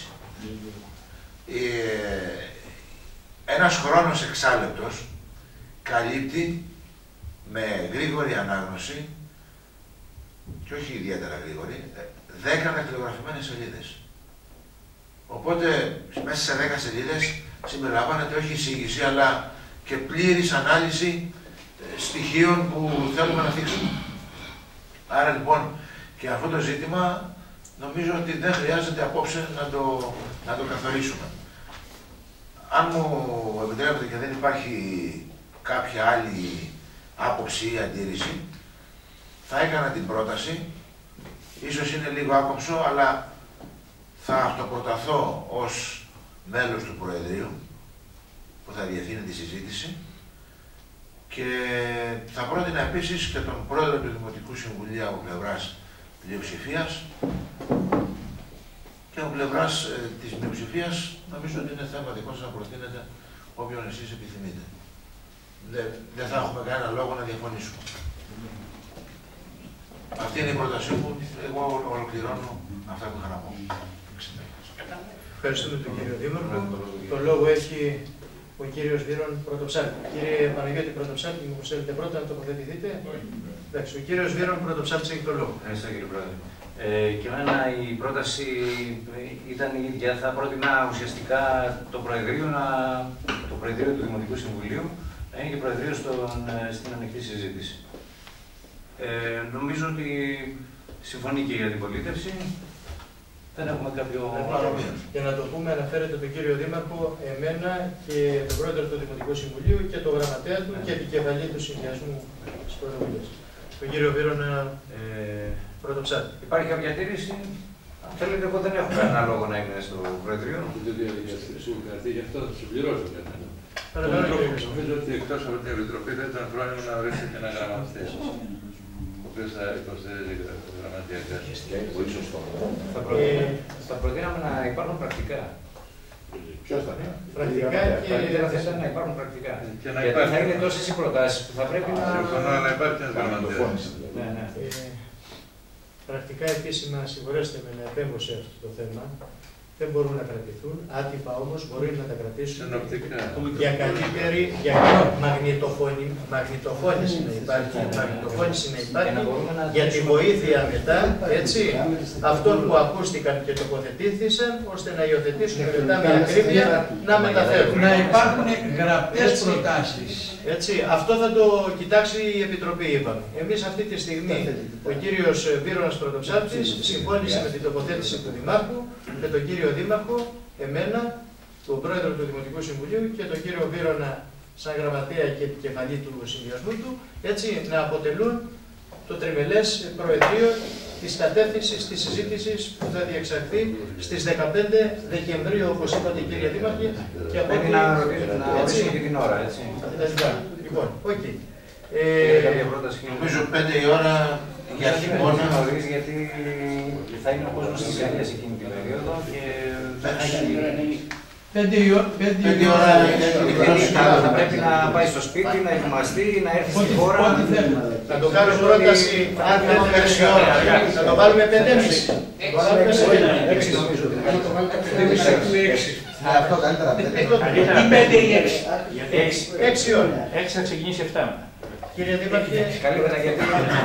Ε, ένας χρόνος εξάλεπτος καλύπτει με γρήγορη ανάγνωση, και όχι ιδιαίτερα γρήγορη, δέκα δακτυλογραφημένες σελίδες. Οπότε μέσα σε δέκα σελίδες συμπεριλαμβάνεται όχι εισήγηση, αλλά και πλήρης ανάλυση στοιχείων που θέλουμε να θίξουμε. Άρα λοιπόν και αυτό το ζήτημα νομίζω ότι δεν χρειάζεται απόψε να το, να το καθορίσουμε. Αν μου επιτρέπετε και δεν υπάρχει κάποια άλλη άποψη ή αντίρρηση, θα έκανα την πρόταση, ίσως είναι λίγο άκομψο, αλλά θα αυτοπροταθώ ως μέλος του Προεδρείου που θα διευθύνει τη συζήτηση και θα πρότεινα επίσης και τον Πρόεδρο του Δημοτικού Συμβουλίου από πλευράς πλειοψηφίας και από πλευράς ε, της μειοψηφίας. Νομίζω ότι είναι θέμα δικό σας να προτείνετε όποιον εσείς επιθυμείτε. Δεν, δεν θα έχουμε κανένα λόγο να διαφωνήσουμε. Αυτή είναι η πρότασή μου. Εγώ ολοκληρώνω αυτά που είχα να πω. Ευχαριστούμε τον κύριο Δήμαρχο. Το λόγο έχει ο κύριος Βύρον Πρωτοψάλτη. Κύριε Παναγιώτη Πρωτοψάλτη, μου θέλετε πρώτα να τοποθετηθείτε. Εντάξει, ο κύριος Βύρον Πρωτοψάλτη έχει το λόγο. Ευχαριστώ κύριε Πρόεδρε. Ε, και εμένα η πρόταση ήταν η ίδια. Θα πρότεινα ουσιαστικά το Προεδρείο, να, το Προεδρείο του Δημοτικού Συμβουλίου να είναι και Προεδρείο στον, στην ανοιχτή συζήτηση. Ε, νομίζω ότι συμφωνεί και η αντιπολίτευση. Δεν έχουμε κάποιο παρόμοιο. Για να το πούμε, αναφέρεται τον κύριο Δήμαρχο, εμένα και τον πρόεδρο του Δημοτικού Συμβουλίου και τον γραμματέα του και επικεφαλή του συνδυασμού τη πρωτοβουλία. Τον κύριο Βίρονα ε, Πρωτοψάτη. Υπάρχει κάποια τήρηση? Αν θέλετε, εγώ δεν έχω κανένα λόγο να είμαι στο Προεδρείο. Δεν διαδικαστεί, γι' αυτό θα του συμπληρώσω. Νομίζω ότι εκτός από την Επιτροπή θα ήταν πρόβλημα να ορίσετε και ένα γραμματέα, ο οποίος θα υποστηρίζει γραμματιακά. Θα προτείναμε να υπάρχουν πρακτικά. Ποιος θα είναι? Πρακτικά και καλύτερα θα ήταν να υπάρχουν πρακτικά. Και να Γιατί θα είναι τόσες οι προτάσεις που θα πρέπει να... Συμφωνώ, να υπάρχει ένας γραμματέας. Ναι, ναι. Πρακτικά επίσημα, συγχωρέστε με να επέμβω σε αυτό το θέμα, δεν μπορούν να κρατηθούν. Άτυπα όμως μπορεί να τα κρατήσουν Συνοπτικά. για καλύτερη, για μαγνητοφώνη, μαγνητοφώνηση να υπάρχει, μαγνητοφώνηση να υπάρχει για τη βοήθεια μετά, έτσι, αυτών που ακούστηκαν και τοποθετήθησαν, ώστε να υιοθετήσουν μετά με ακρίβεια να μεταφέρουν. Να υπάρχουν γραπτές προτάσεις. Έτσι, αυτό θα το κοιτάξει η Επιτροπή, είπαμε. Εμείς αυτή τη στιγμή, ο κύριος Βίρονας Πρωτοψάλτης συμφώνησε με την τοποθέτηση του Δημάρχου, με τον κύριο Δήμαρχο, εμένα, τον πρόεδρο του Δημοτικού Συμβουλίου και τον κύριο Βίρονα σαν γραμματέα και επικεφαλή του συνδυασμού του, έτσι να αποτελούν το τριμελές προεδρείο της κατεύθυνσης της συζήτησης που θα διεξαχθεί στις δεκαπέντε Δεκεμβρίου, όπως είπατε κύριε Δήμαρχε, και από εκεί να ρωτήσουμε και την ώρα, έτσι. Λοιπόν, οκ. Νομίζω πέντε η ώρα για χειμώνα. Γιατί θα είναι ο κόσμος της Γαλλίας εκείνη την περίοδο και Πέντε ώρα θα πρέπει να πάει στο σπίτι, να ετοιμαστεί, να έρθει στη χώρα. Θα το κάνω πρόταση, αν θέλετε έξι ώρα, θα το βάλουμε πέντε και μισή. έξι νομίζω. Αυτό καλύτερα. Ή πέντε ή έξι. Έξι ώρα. Έξι θα ξεκινήσει εφτά. Κύριε Δήμαρχε, καλύτερα γιατί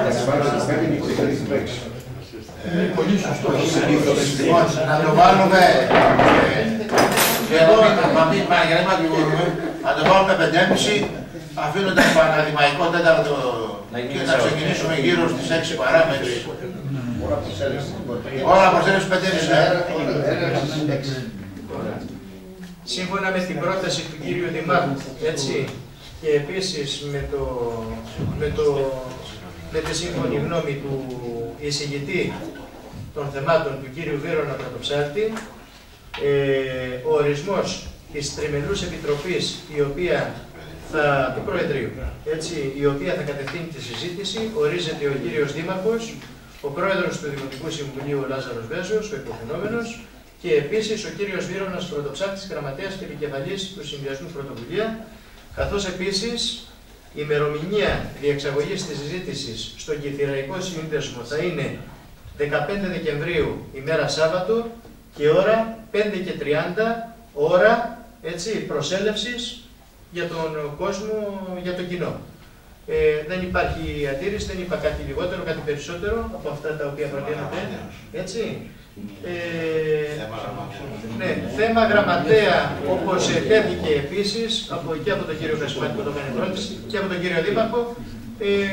πολύ σωστό. Να το βάλουμε, για να μην μακρηγορούμε, να το βάλουμε πέντε και μισή, αφήνοντας το ακαδημαϊκό τέταρτο και να ξεκινήσουμε γύρω στις έξι παρά με έξι. Ώρα προσέλευση πέντε και μισή. σύμφωνα με την πρόταση του κύριου Δημάρχου, έτσι, και επίσης με, το, με, το, με τη σύμφωνη γνώμη του εισηγητή των θεμάτων του κύριου Βίρονα Πρωτοψάλτη, ε, ο ορισμός της Τριμελούς Επιτροπής, η οποία θα, του Προεδρείου, έτσι, η οποία θα κατευθύνει τη συζήτηση, ορίζεται ο κύριος Δήμαρχος, ο Πρόεδρος του Δημοτικού Συμβουλίου, ο Λάζαρος Βέζος, ο υποφαινόμενος, και επίσης ο κύριος Βίρονας Πρωτοψάλτης, Γραμματέας και Επικεφαλής του Συνδυασμού Πρωτοβουλία, καθώς επίσης η ημερομηνία διεξαγωγής της συζήτησης στον Κηφειραϊκό Σύνδεσμο θα είναι δεκαπέντε Δεκεμβρίου, ημέρα Σάββατο, και ώρα πέντε και τριάντα, ώρα, έτσι, προσέλευσης για τον κόσμο, για το κοινό. Ε, δεν υπάρχει αντίρρηση, δεν είπα κάτι λιγότερο, κάτι περισσότερο από αυτά τα οποία προτείνονται, έτσι. Ε, ναι, θέμα γραμματέα, όπως ετέθηκε επίσης από εκεί από τον κύριο Κασπάτη που το έκανε πρόταση και από τον κύριο Δήμαρχο. Ε,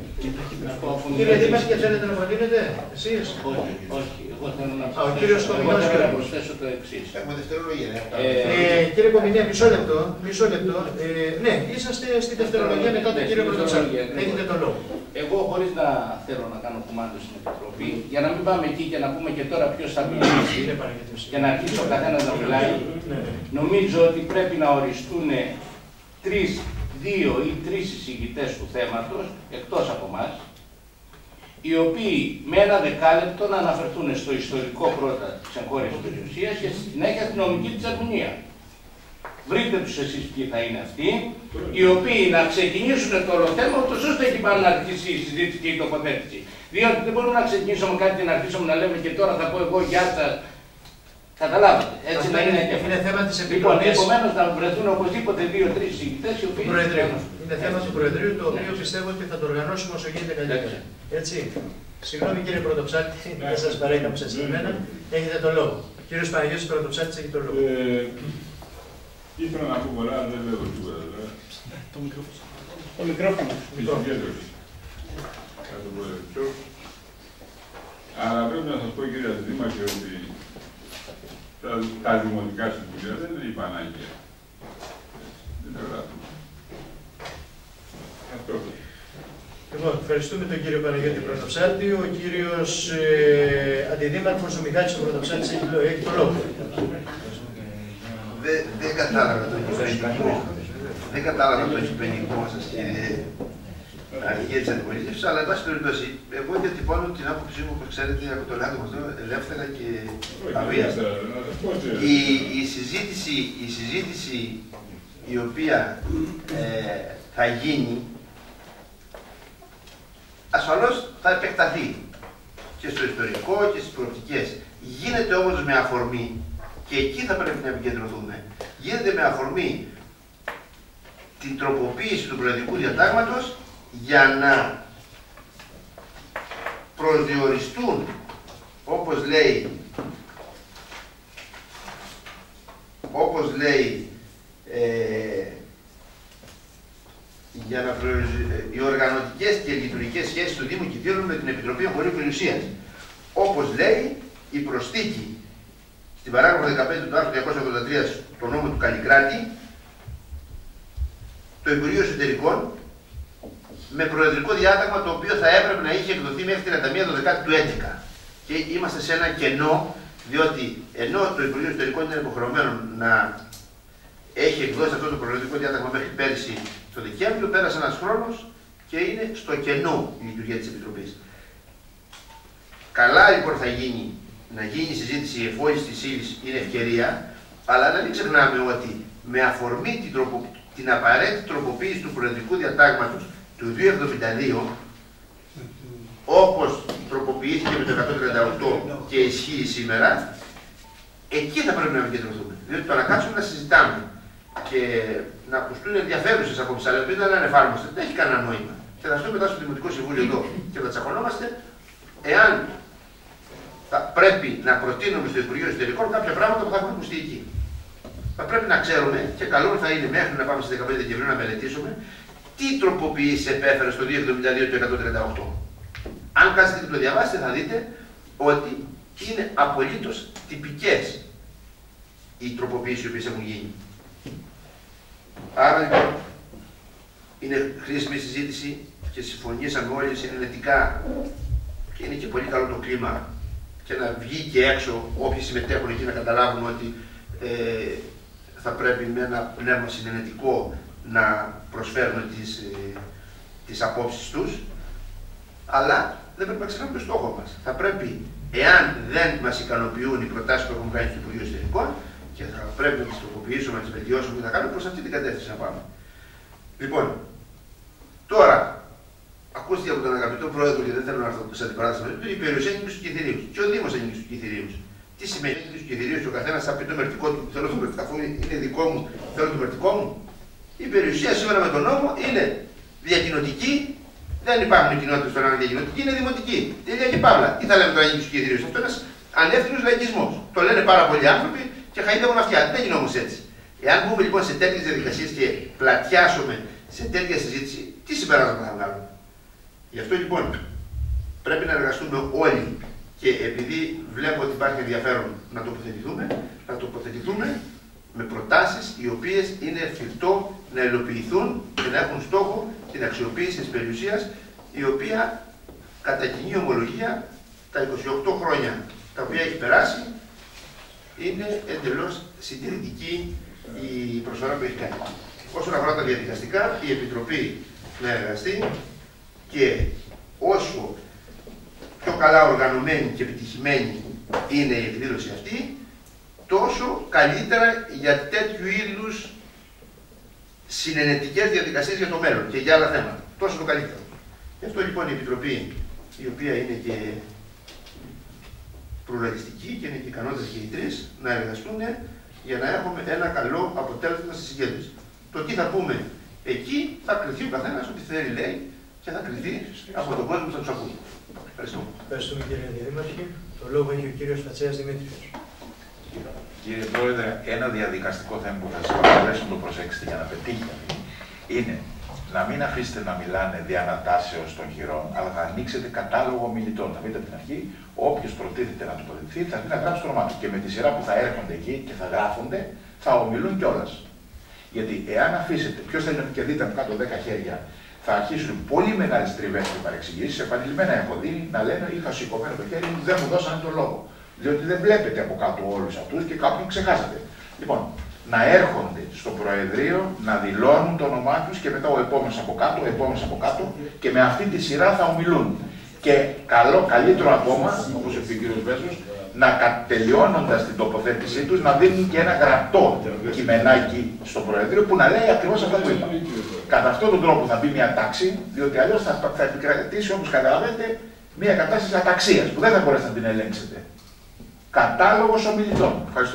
κύριε Δήμαρχε, θέλετε να προτείνετε εσείς? Όχι, όχι. Εγώ θέλω να ο κύριος Κομινός, θέλω να προσθέσω το εξής. Έχουμε δευτερολογία. Ε, κύριε Κομινέα, μισό λεπτό. Μισό λεπτό. Ε, ναι, είσαστε στη δευτερολογία μετά τον κύριο Πρωτοψάλτη. Έχετε τον λόγο. Εγώ, χωρίς να θέλω να κάνω κουμάντο στην Επιτροπή, για να μην πάμε εκεί και να πούμε και τώρα ποιος θα μιλήσει και να αρχίσει ο καθένας να μιλάει, νομίζω ότι πρέπει να οριστούν τρεις, δύο ή τρεις εισηγητές του θέματος, εκτός από εμάς, οι οποίοι με ένα δεκάλεπτο να αναφερθούν στο ιστορικό πρώτα της εγχώριας περιουσίας και στη συνέχεια στην νομική της ερμηνεία. Βρείτε τους εσείς ποιοι θα είναι αυτοί, οι οποίοι να ξεκινήσουν το όλο θέμα, ούτως ώστε εκεί πάνω να αρχίσει η συζήτηση και η τοποθέτηση. Διότι δεν μπορούμε να ξεκινήσουμε κάτι και να αρχίσουμε να λέμε και τώρα θα πω εγώ γεια σας. Καταλάβατε. Έτσι να είναι και αυτό. Είναι θέμα της Λοιπόν, Επιτροπής. επομένως να βρεθούν οπωσδήποτε δύο-τρεις εισηγητές οι οποίοι. Είναι θέμα του Προεδρείου, το οποίο πιστεύω ότι θα το οργανώσουμε όσο γίνεται καλύτερα. Έτσι. Συγγνώμη κύριε Πρωτοψάλτη, δεν σας παρέκαψα στην εμένα. Έχετε τον λόγο. Ο κύριος Παναγιώτης Πρωτοψάλτης έχει τον λόγο. Ε, ήθελα να πω πολλά, αλλά δεν λέω τίποτα. Το μικρόφωνο. Το μικρόφωνο. Η συγκέντρωση. Θα το πω. Αλλά πρέπει να σας πω, κύριε Δήμαρχε, ότι τα, τα δημοτικά συμβουλία δεν είναι η Πανάγια. Δεν το γράφουμε. Αυτό. Λοιπόν, ευχαριστούμε τον κύριο Παναγιώτη Πρωτοψάλτη. Ο κύριος ε, Αντιδήμαρχος, ο Μιχάλης ο Πρωτοψάλτης, έχει το λόγο. Δεν, δεν κατάλαβα το υπενικό. Δεν κατάλαβα το υπενικό σας, κύριε Αρχηγέ της Αντιπολίτευσης, αλλά εν πάση περιπτώσει, εγώ διατυπώνω την άποψή μου, όπως ξέρετε, από το λάδι μας ελεύθερα και αβίαστα. Η, η, συζήτηση, η συζήτηση η οποία ε, θα γίνει, ασφαλώς θα επεκταθεί και στο ιστορικό και στις προοπτικές. Γίνεται όμως με αφορμή, και εκεί θα πρέπει να επικεντρωθούμε, γίνεται με αφορμή την τροποποίηση του προεδρικού διατάγματος για να προσδιοριστούν, όπως λέει, όπως λέει ε, για να προσδιοριστούν οι οργανωτικές και λειτουργικές σχέσεις του Δήμου Κηφίων με την Επιτροπή Εγχωρίου Περιουσίας. Όπως λέει η προσθήκη στην παράγραφο δεκαπέντε του άρθρου διακόσια ογδόντα τρία του νόμου του Καλλικράτη, το Υπουργείο Εσωτερικών, με προεδρικό διάταγμα το οποίο θα έπρεπε να είχε εκδοθεί μέχρι τριάντα μία Δεκεμβρίου του έντεκα. Και είμαστε σε ένα κενό, διότι ενώ το Υπουργείο Εσωτερικών είναι υποχρεωμένο να έχει εκδώσει αυτό το προεδρικό διάταγμα μέχρι πέρυσι το Δεκέμβριο, πέρασε ένας χρόνος και είναι στο κενό η λειτουργία της Επιτροπής. Καλά λοιπόν θα γίνει να γίνει η συζήτηση εφόσον της ύλης είναι ευκαιρία, αλλά να μην ξεχνάμε ότι με αφορμή την, τροπο, την απαραίτητη τροποποίηση του προεδρικού διατάγματος του διακόσια εβδομήντα δύο, όπως τροποποιήθηκε με το εκατόν τριάντα οκτώ και ισχύει σήμερα, εκεί θα πρέπει να επικεντρωθούμε. Διότι το να κάτσουμε να συζητάμε και να ακουστούν ενδιαφέρουσες απόψεις, αλλά επειδή δεν είναι εφάρμοστε, δεν έχει κανένα νόημα. Και θα στούμε μετά στο Δημοτικό Συμβούλιο εδώ και θα τσακωνόμαστε, εάν θα πρέπει να προτείνουμε στο Υπουργείο Εσωτερικών κάποια πράγματα που θα έχουμε ακουστεί εκεί. Θα πρέπει να ξέρουμε, και καλό θα είναι μέχρι να πάμε στις δεκαπέντε Δεκεμβρίου να μελετήσουμε, τι τροποποιήσεις επέφερε στο διακόσια εβδομήντα δύο και εκατόν τριάντα οκτώ. Αν κάτσετε και το διαβάσετε, θα δείτε ότι είναι απολύτως τυπικές οι τροποποιήσεις οι οποίες έχουν γίνει. Άρα λοιπόν είναι χρήσιμη συζήτηση και συμφωνήσαμε όλοι συνενετικά και είναι και πολύ καλό το κλίμα και να βγει και έξω όποιοι συμμετέχουν εκεί να καταλάβουν ότι ε, θα πρέπει με ένα πνεύμα συνενετικό να προσφέρουν τις, ε, τις απόψεις τους, αλλά δεν πρέπει να ξεχνάμε το στόχο μας. Θα πρέπει, εάν δεν μας ικανοποιούν οι προτάσεις που έχουμε κάνει στο Υπουργείο Εσωτερικών, και θα πρέπει να τις τροποποιήσουμε, να τις βελτιώσουμε και να κάνουμε προς αυτή την κατεύθυνση να πάμε. Λοιπόν, τώρα, ακούστηκε από τον αγαπητό πρόεδρο και δεν θέλω να έρθω σε αντιπαράθεση με η περιουσία είναι στους Κηθηρίους. Και ο Δήμος είναι στους Κηθηρίους. Τι σημαίνει στους Κηθηρίους και ο καθένας θα πει το μερτικό του, θέλω το μερτικό, αφού είναι δικό μου, θέλω το μερτικό μου. Η περιουσία σήμερα με τον νόμο είναι διακοινωτική, δεν υπάρχουν κοινότητες τώρα να είναι διακοινωτική, είναι δημοτική. Τελεία και παύλα. Τι θα λέμε τώρα για τους Κηθηρίους? Αυτό είναι ένας ανεύθυνος λαϊκισμός. Το λένε πάρα πολλοί άνθρωποι και χαϊδεύουν αυτιά. Δεν είναι όμως έτσι. Εάν μπούμε λοιπόν σε τέτοιες διαδικασίες και πλατιάσουμε σε τέτοια συζήτηση, τι συμπεράσματα θα βγάλουμε? Γι' αυτό λοιπόν πρέπει να εργαστούμε όλοι και επειδή βλέπω ότι υπάρχει ενδιαφέρον να τοποθετηθούμε, να τοποθετηθούμε με προτάσεις οι οποίες είναι εφικτό να υλοποιηθούν και να έχουν στόχο την αξιοποίηση της περιουσίας, η οποία κατά κοινή ομολογία τα είκοσι οκτώ χρόνια τα οποία έχει περάσει είναι εντελώς συντηρητική η προσφορά που έχει κάνει. Όσον αφορά τα διαδικαστικά, η Επιτροπή να εργαστεί και όσο πιο καλά οργανωμένη και επιτυχημένη είναι η εκδήλωση αυτή, τόσο καλύτερα για τέτοιου είδους συνενετικές διαδικασίες για το μέλλον και για άλλα θέματα. Τόσο το καλύτερο. Γι' αυτό λοιπόν η Επιτροπή, η οποία είναι και πλουραλιστική και είναι και ικανότητες και οι τρεις, να εργαστούν για να έχουμε ένα καλό αποτέλεσμα στη συγκέντρωση. Το τι θα πούμε εκεί θα κριθεί ο καθένας ό,τι θέλει λέει και θα κριθεί από τον κόσμο που θα τους ακούει. Ευχαριστώ. Ευχαριστούμε κύριε Αντιδήμαρχε. Το λόγο έχει ο κύριος Φατσέας Δημήτριος. Κύριε Πρόεδρε, ένα διαδικαστικό θέμα που θα σας παρακαλέσω να το προσέξετε για να πετύχει είναι να μην αφήσετε να μιλάνε διανατάσεως των χειρών, αλλά θα ανοίξετε κατάλογο ομιλητών. Θα πείτε από την αρχή, όποιος προτίθεται να τοποθετηθεί, θα δει να γράψει το όνομά του. Και με τη σειρά που θα έρχονται εκεί και θα γράφονται, θα ομιλούν κιόλας. Γιατί εάν αφήσετε, ποιος θα είναι και δείτε από κάτω δέκα χέρια, θα αρχίσουν πολύ μεγάλες τριβές και παρεξηγήσεις. Επανειλημμένα έχω δει να λένε: είχα σηκωμένο το χέρι μου, δεν μου δώσανε τον λόγο. Διότι δεν βλέπετε από κάτω όλους αυτούς και κάποιον ξεχάσατε. Λοιπόν, να έρχονται στο Προεδρείο, να δηλώνουν το όνομά τους και μετά ο επόμενος από κάτω, ο επόμενος από κάτω και με αυτή τη σειρά θα ομιλούν. Και καλό, καλύτερο ακόμα, όπως είπε ο κ. Βέσος, να τελειώνοντας την τοποθέτησή τους να δίνουν και ένα γραπτό κειμενάκι στο Προεδρείο που να λέει ακριβώς αυτό που είπα. Κατά αυτόν τον τρόπο θα μπει μια τάξη, διότι αλλιώς θα, θα επικρατήσει, όπως καταλαβαίνετε, μια κατάσταση αταξίας που δεν θα μπορέσετε να την ελέγξετε. Κατάλογος ομιλητών. Ευχαριστώ.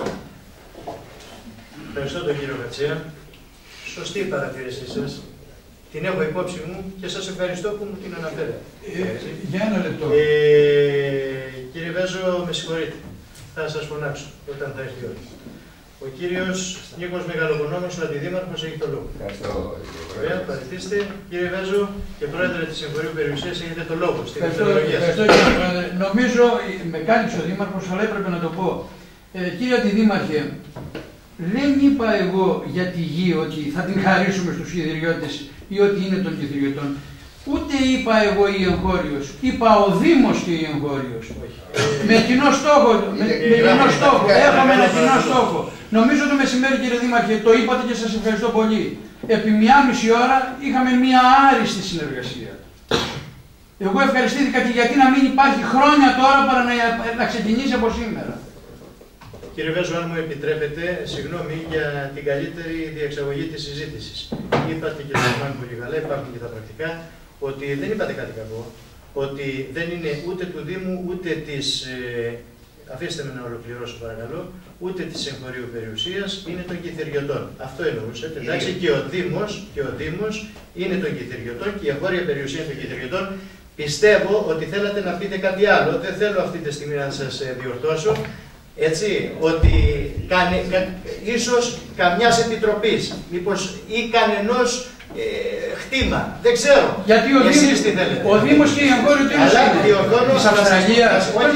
Ευχαριστώ τον κύριο Κατσία. Σωστή η παρατήρησή σας. Την έχω υπόψη μου και σας ευχαριστώ που μου την αναφέρετε. Ε, για ένα λεπτό. Ε, κύριε Βέζο, με συγχωρείτε. Θα σας φωνάξω όταν θα έρθει η ώρα. Ο κύριος Νίκος Μεγαλογονόμος, ο Αντιδήμαρχος, έχει το λόγο. Ευχαριστώ. Ωραία, παραιτήστε. Κύριε Βέζο και πρόεδρε της Εγχωρίου Περιουσίας, έχετε το λόγο στην Ευχαριστώ, ευχαριστώ κύριε Πρόεδρε. Νομίζω, με κάλυψε ο Δήμαρχος, αλλά έπρεπε να το πω. Ε, κύριε Αντιδήμαρχε, δεν είπα εγώ για τη γη ότι θα την χαρίσουμε στους κηδηριώτες ή ότι είναι των κηδηριωτών. Ούτε είπα εγώ η εγχώριος, είπα ο Δήμος και η εγχώριος. Με κοινό στόχο, με, με κοινό στόχο, έχουμε ένα κοινό στόχο. Νομίζω το μεσημέρι, κύριε Δήμαρχε, το είπατε και σας ευχαριστώ πολύ. Επί μία μισή ώρα είχαμε μία άριστη συνεργασία. Εγώ ευχαριστήθηκα και γιατί να μην υπάρχει χρόνια τώρα παρά να, να ξεκινήσει από σήμερα. Κύριε Βέζο, αν μου επιτρέπετε, συγγνώμη για την καλύτερη διεξαγωγή της συζήτησης. Είπατε και το θυμάμαι πολύ καλά, υπάρχουν και τα πρακτικά, ότι δεν είπατε κάτι κακό, ότι δεν είναι ούτε του Δήμου, ούτε της, ε, αφήστε με να ολοκληρώσω παρακαλώ, ούτε της Εγχωρίου Περιουσίας, είναι των κηδηριωτών. Αυτό εννοούσατε, εντάξει, και ο Δήμος, και ο Δήμος είναι των κηδηριωτών και η Εγχώρια Περιουσία των κηδηριωτών. Πιστεύω ότι θέλατε να πείτε κάτι άλλο, δεν θέλω αυτή τη στιγμή να σας διορθώσω. Έτσι, ότι κανε, κα, ίσως καμιάς επιτροπής, μήπως ή κανενός ε, χτήμα, δεν ξέρω. Γιατί ο Δήμος, ο Δήμος και η Εγχώρια τι είναι, της Αυστραλίας,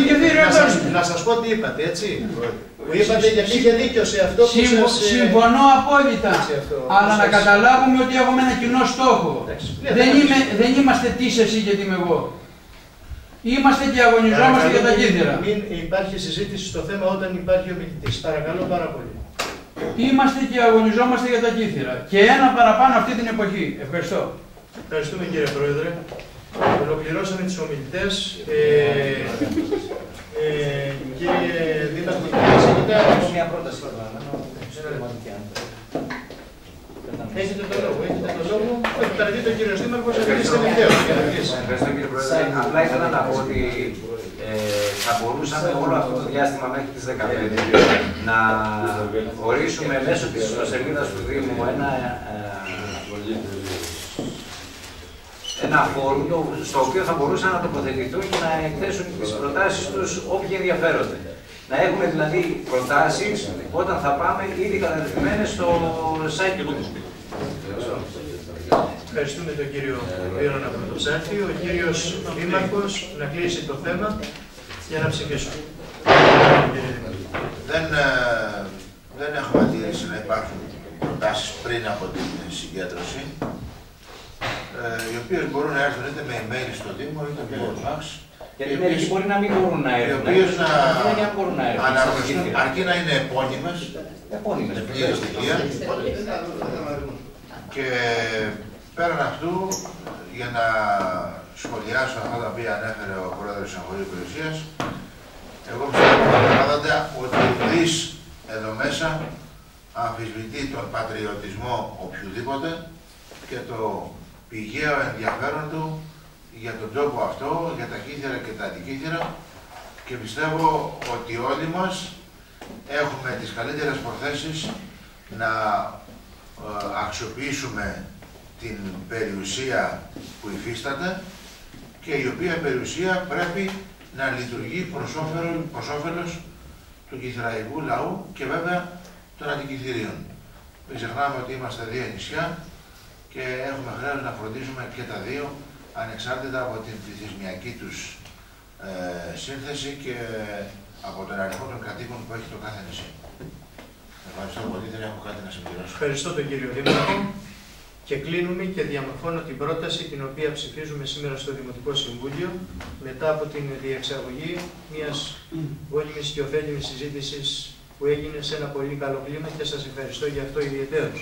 να σας πω τι είπατε, έτσι. Που είπατε γιατί είχε δίκιο σε αυτό που Συμφω, σας... Συμφωνώ απόλυτα, αλλά να καταλάβουμε ότι έχουμε ένα κοινό στόχο. Δεν, είμαι, δεν είμαστε τι εσύ και τι είμαι εγώ. Είμαστε και αγωνιζόμαστε για τα κύθρα. Μην υπάρχει συζήτηση στο θέμα όταν υπάρχει ο μιλητής. Παρακαλώ πάρα πολύ. Είμαστε και αγωνιζόμαστε για τα κύθρα. Και ένα παραπάνω αυτή την εποχή. Ευχαριστώ. Ευχαριστούμε κύριε Πρόεδρε. Ολοκληρώσαμε τους ομιλητές. Ε, ε, κύριε Δήμαρχο, έχετε μια πρόταση. Έχετε το λόγο, έχετε το λόγο. Παρατηρεί τον κύριο Δήμαρχο, ευχαριστώ τελευταίο. Ευχαριστώ κύριε Πρόεδρε. Απλά ήθελα να πω ότι ε, θα μπορούσαμε όλο αυτό το διάστημα μέχρι τις δεκαπέντε να ορίσουμε μέσω της ιστοσελίδας του Δήμου ένα, ε, ένα φόρουμ στο οποίο θα μπορούσαν να τοποθετηθούν και να εκθέσουν τις προτάσεις τους όποιοι ενδιαφέρονται. Να έχουμε δηλαδή προτάσεις όταν θα πάμε ήδη καταδεχημένες στο site του. Ευχαριστούμε τον κύριο Βίρονα Πρωτοψάρτη. Ο κύριος Δήμαρχος να κλείσει το θέμα για να ψηφίσουμε. Δεν, δεν έχουμε αντίρρηση να υπάρχουν προτάσεις πριν από την συγκέντρωση, οι οποίες μπορούν να έρθουν είτε με email στο Δήμο είτε με fax. Γιατί μερικοί μπορεί να μην μπορούν να έρθουν. Οι οποίες να αναγνωριστούν, αρκεί να είναι επώνυμες, επώνυμες, με πλήρη στοιχεία. Και πέραν αυτού, για να σχολιάσω αυτά τα οποία ανέφερε ο πρόεδρος της Εγχωρίου Περιουσίας, εγώ πιστεύω παράδαντα ότι ουδής εδώ μέσα αμφισβητεί τον πατριωτισμό οποιοδήποτε και το πηγαίο ενδιαφέρον του για τον τόπο αυτό, για τα κύθερα και τα αντικύθερα, και πιστεύω ότι όλοι μας έχουμε τις καλύτερες προθέσεις να αξιοποιήσουμε την περιουσία που υφίσταται και η οποία περιουσία πρέπει να λειτουργεί προς όφελος, προς όφελος του κιθραϊκού λαού και βέβαια των αντικιθηρίων. Μην ξεχνάμε ότι είμαστε δύο νησιά, και έχουμε χρέος να φροντίζουμε και τα δύο, ανεξάρτητα από την πληθυσμιακή τους ε, σύνθεση και από τον αριθμό των κατοίκων που έχει το κάθε νησί. Ευχαριστώ πολύ, δεν έχω κάτι να συμπληρώσω. Ευχαριστώ τον κύριο Δήμαρχο. Και κλείνουμε και διαμορφώνω την πρόταση την οποία ψηφίζουμε σήμερα στο Δημοτικό Συμβούλιο μετά από την διεξαγωγή μιας γόνιμης και ωφέλιμης συζήτησης που έγινε σε ένα πολύ καλό κλίμα και σας ευχαριστώ για αυτό ιδιαιτέρως.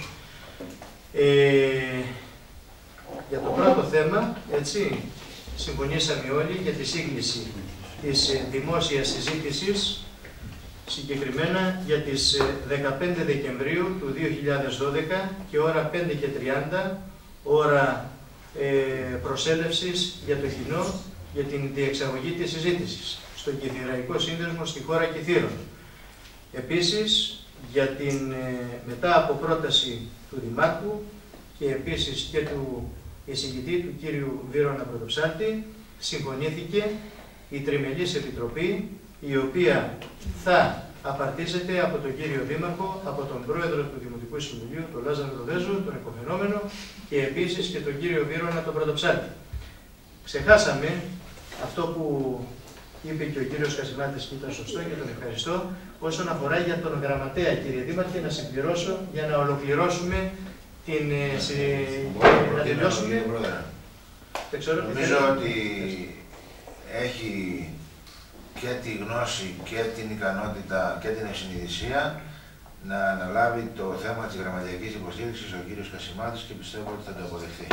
Ε, για το πρώτο θέμα, έτσι, συμφωνήσαμε όλοι για τη σύγκληση της δημόσιας συζήτησης, συγκεκριμένα για τις δεκαπέντε Δεκεμβρίου του δύο χιλιάδες δώδεκα και ώρα πέντε και τριάντα, ώρα ε, προσέλευσης για το κοινό για την διεξαγωγή της συζήτησης στον Κηθιραϊκό Σύνδεσμο στη χώρα Κηθείρων. Επίσης, για την, ε, μετά από πρόταση του Δημάρχου και επίσης και του εισηγητή του κύριου Βύρωνα Πρωτοψάλτη, συμφωνήθηκε η Τριμελής Επιτροπή, η οποία θα απαρτίζεται από τον κύριο Δήμαρχο, από τον Πρόεδρο του Δημοτικού Συμβουλίου, τον Λάζαρο Ροδέζο, τον υποφαινόμενο, και επίσης και τον κύριο Βύρωνα, τον Πρωτοψάλτη. Ξεχάσαμε αυτό που είπε και ο κύριος Κασιμάτης και ήταν σωστό και τον ευχαριστώ, όσον αφορά για τον γραμματέα, κύριε Δήμαρχε, να συμπληρώσω για να ολοκληρώσουμε την... Σε, να τελειώσουμε. Νομίζω ότι έχει και τη γνώση και την ικανότητα και την ευσυνειδησία να αναλάβει το θέμα της γραμματιακής υποστήριξης ο κύριος Κασιμάτης και πιστεύω ότι θα το αποδεχθεί.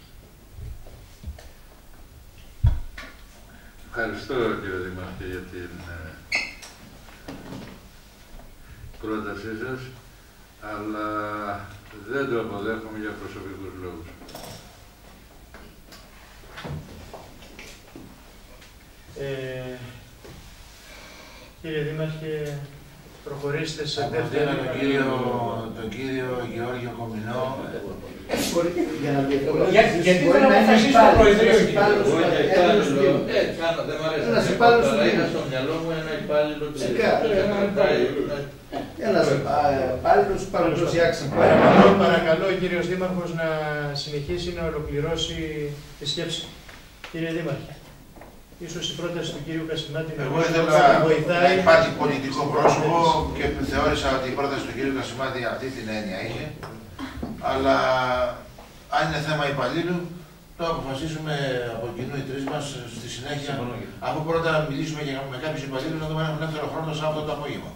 Ευχαριστώ κύριε Δήμαρχε για την ε, πρότασή σας, αλλά δεν το αποδέχομαι για προσωπικούς λόγους. Ε, κύριε Δήμαρχε, προχωρήστε σε δεύτερη. Τον κύριο, τον κύριο Γεώργιο Κομινό. Για να Γιατί δεν αποφασίσει το Προεδρείο. Δεν μ' αρέσει να υπάλληλο, αλλά είχα στο μυαλό μου ένα υπάλληλο του ένας υπάλληλος παραδοσιάξει. Παρακαλώ ο κύριος Δήμαρχος να συνεχίσει να ολοκληρώσει τη σκέψη. Κύριε Δήμαρχε, ίσως η πρόταση του κύριου Κασιμάτη Εγώ ήθελα να υπάρχει πολιτικό πρόσωπο και θεώρησα ότι η πρόταση του κύριου Κασιμάτη αυτή την έννοια είχε. Αλλά αν είναι θέμα υπαλλήλου, το αποφασίσουμε από κοινού οι τρεις μας στη συνέχεια. Αφού πρώτα να μιλήσουμε με κάποιους υπαλλήλους, να δούμε αν έχουν ελεύθερο χρόνο Σάββατο το απόγευμα.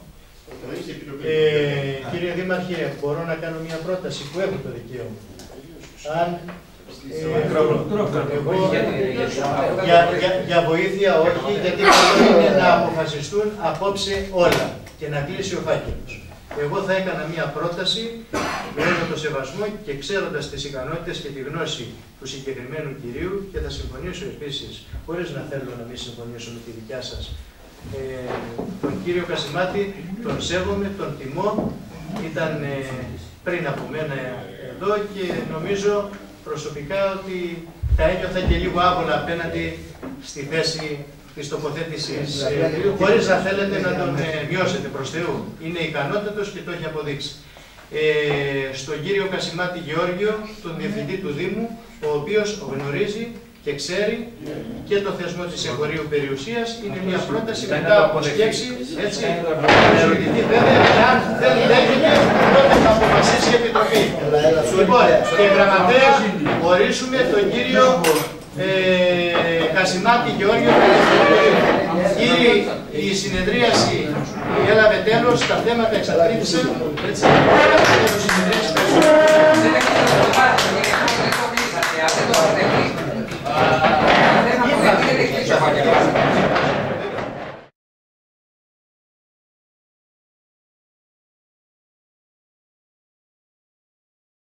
Ε, κύριε Δήμαρχε, μπορώ να κάνω μια πρόταση που έχω το δικαίωμα. Αν Ε, εγώ, για, για, για βοήθεια όχι, γιατί καλό είναι να αποφασιστούν απόψε όλα και να κλείσει ο φάκελος. Εγώ θα έκανα μία πρόταση με όλο το σεβασμό και ξέροντας τις ικανότητες και τη γνώση του συγκεκριμένου κυρίου, και θα συμφωνήσω επίσης, χωρίς να θέλω να μην συμφωνήσω με τη δικιά σας, ε, τον κύριο Κασιμάτη τον σέβομαι, τον τιμώ, ήταν ε, πριν από μένα εδώ και νομίζω προσωπικά ότι θα ένιωθα και λίγο άβολα απέναντι στη θέση της τοποθέτησης, ε, χωρίς να θέλετε να τον ε, μειώσετε προς Θεού. Είναι ικανότατος και το έχει αποδείξει. Ε, στον κύριο Κασιμάτη Γεώργιο, τον Διευθυντή του Δήμου, ο οποίος γνωρίζει και ξέρει και το θεσμό της εγχωρίου περιουσίας, είναι μια πρόταση μετά από σκέψη, έτσι, ερωτητή βέβαια, αν δεν λέγεται, τότε θα αποφασίσει η Επιτροπή. Λοιπόν, και γραμματέα, ορίσουμε τον κύριο ε, Κασιμάτη Γεώργιο. Κύριε, η συνεδρίαση έλαβε τέλος, τα θέματα εξαρτήθησαν, έτσι, έλαβε τέλος η συνεδρίαση.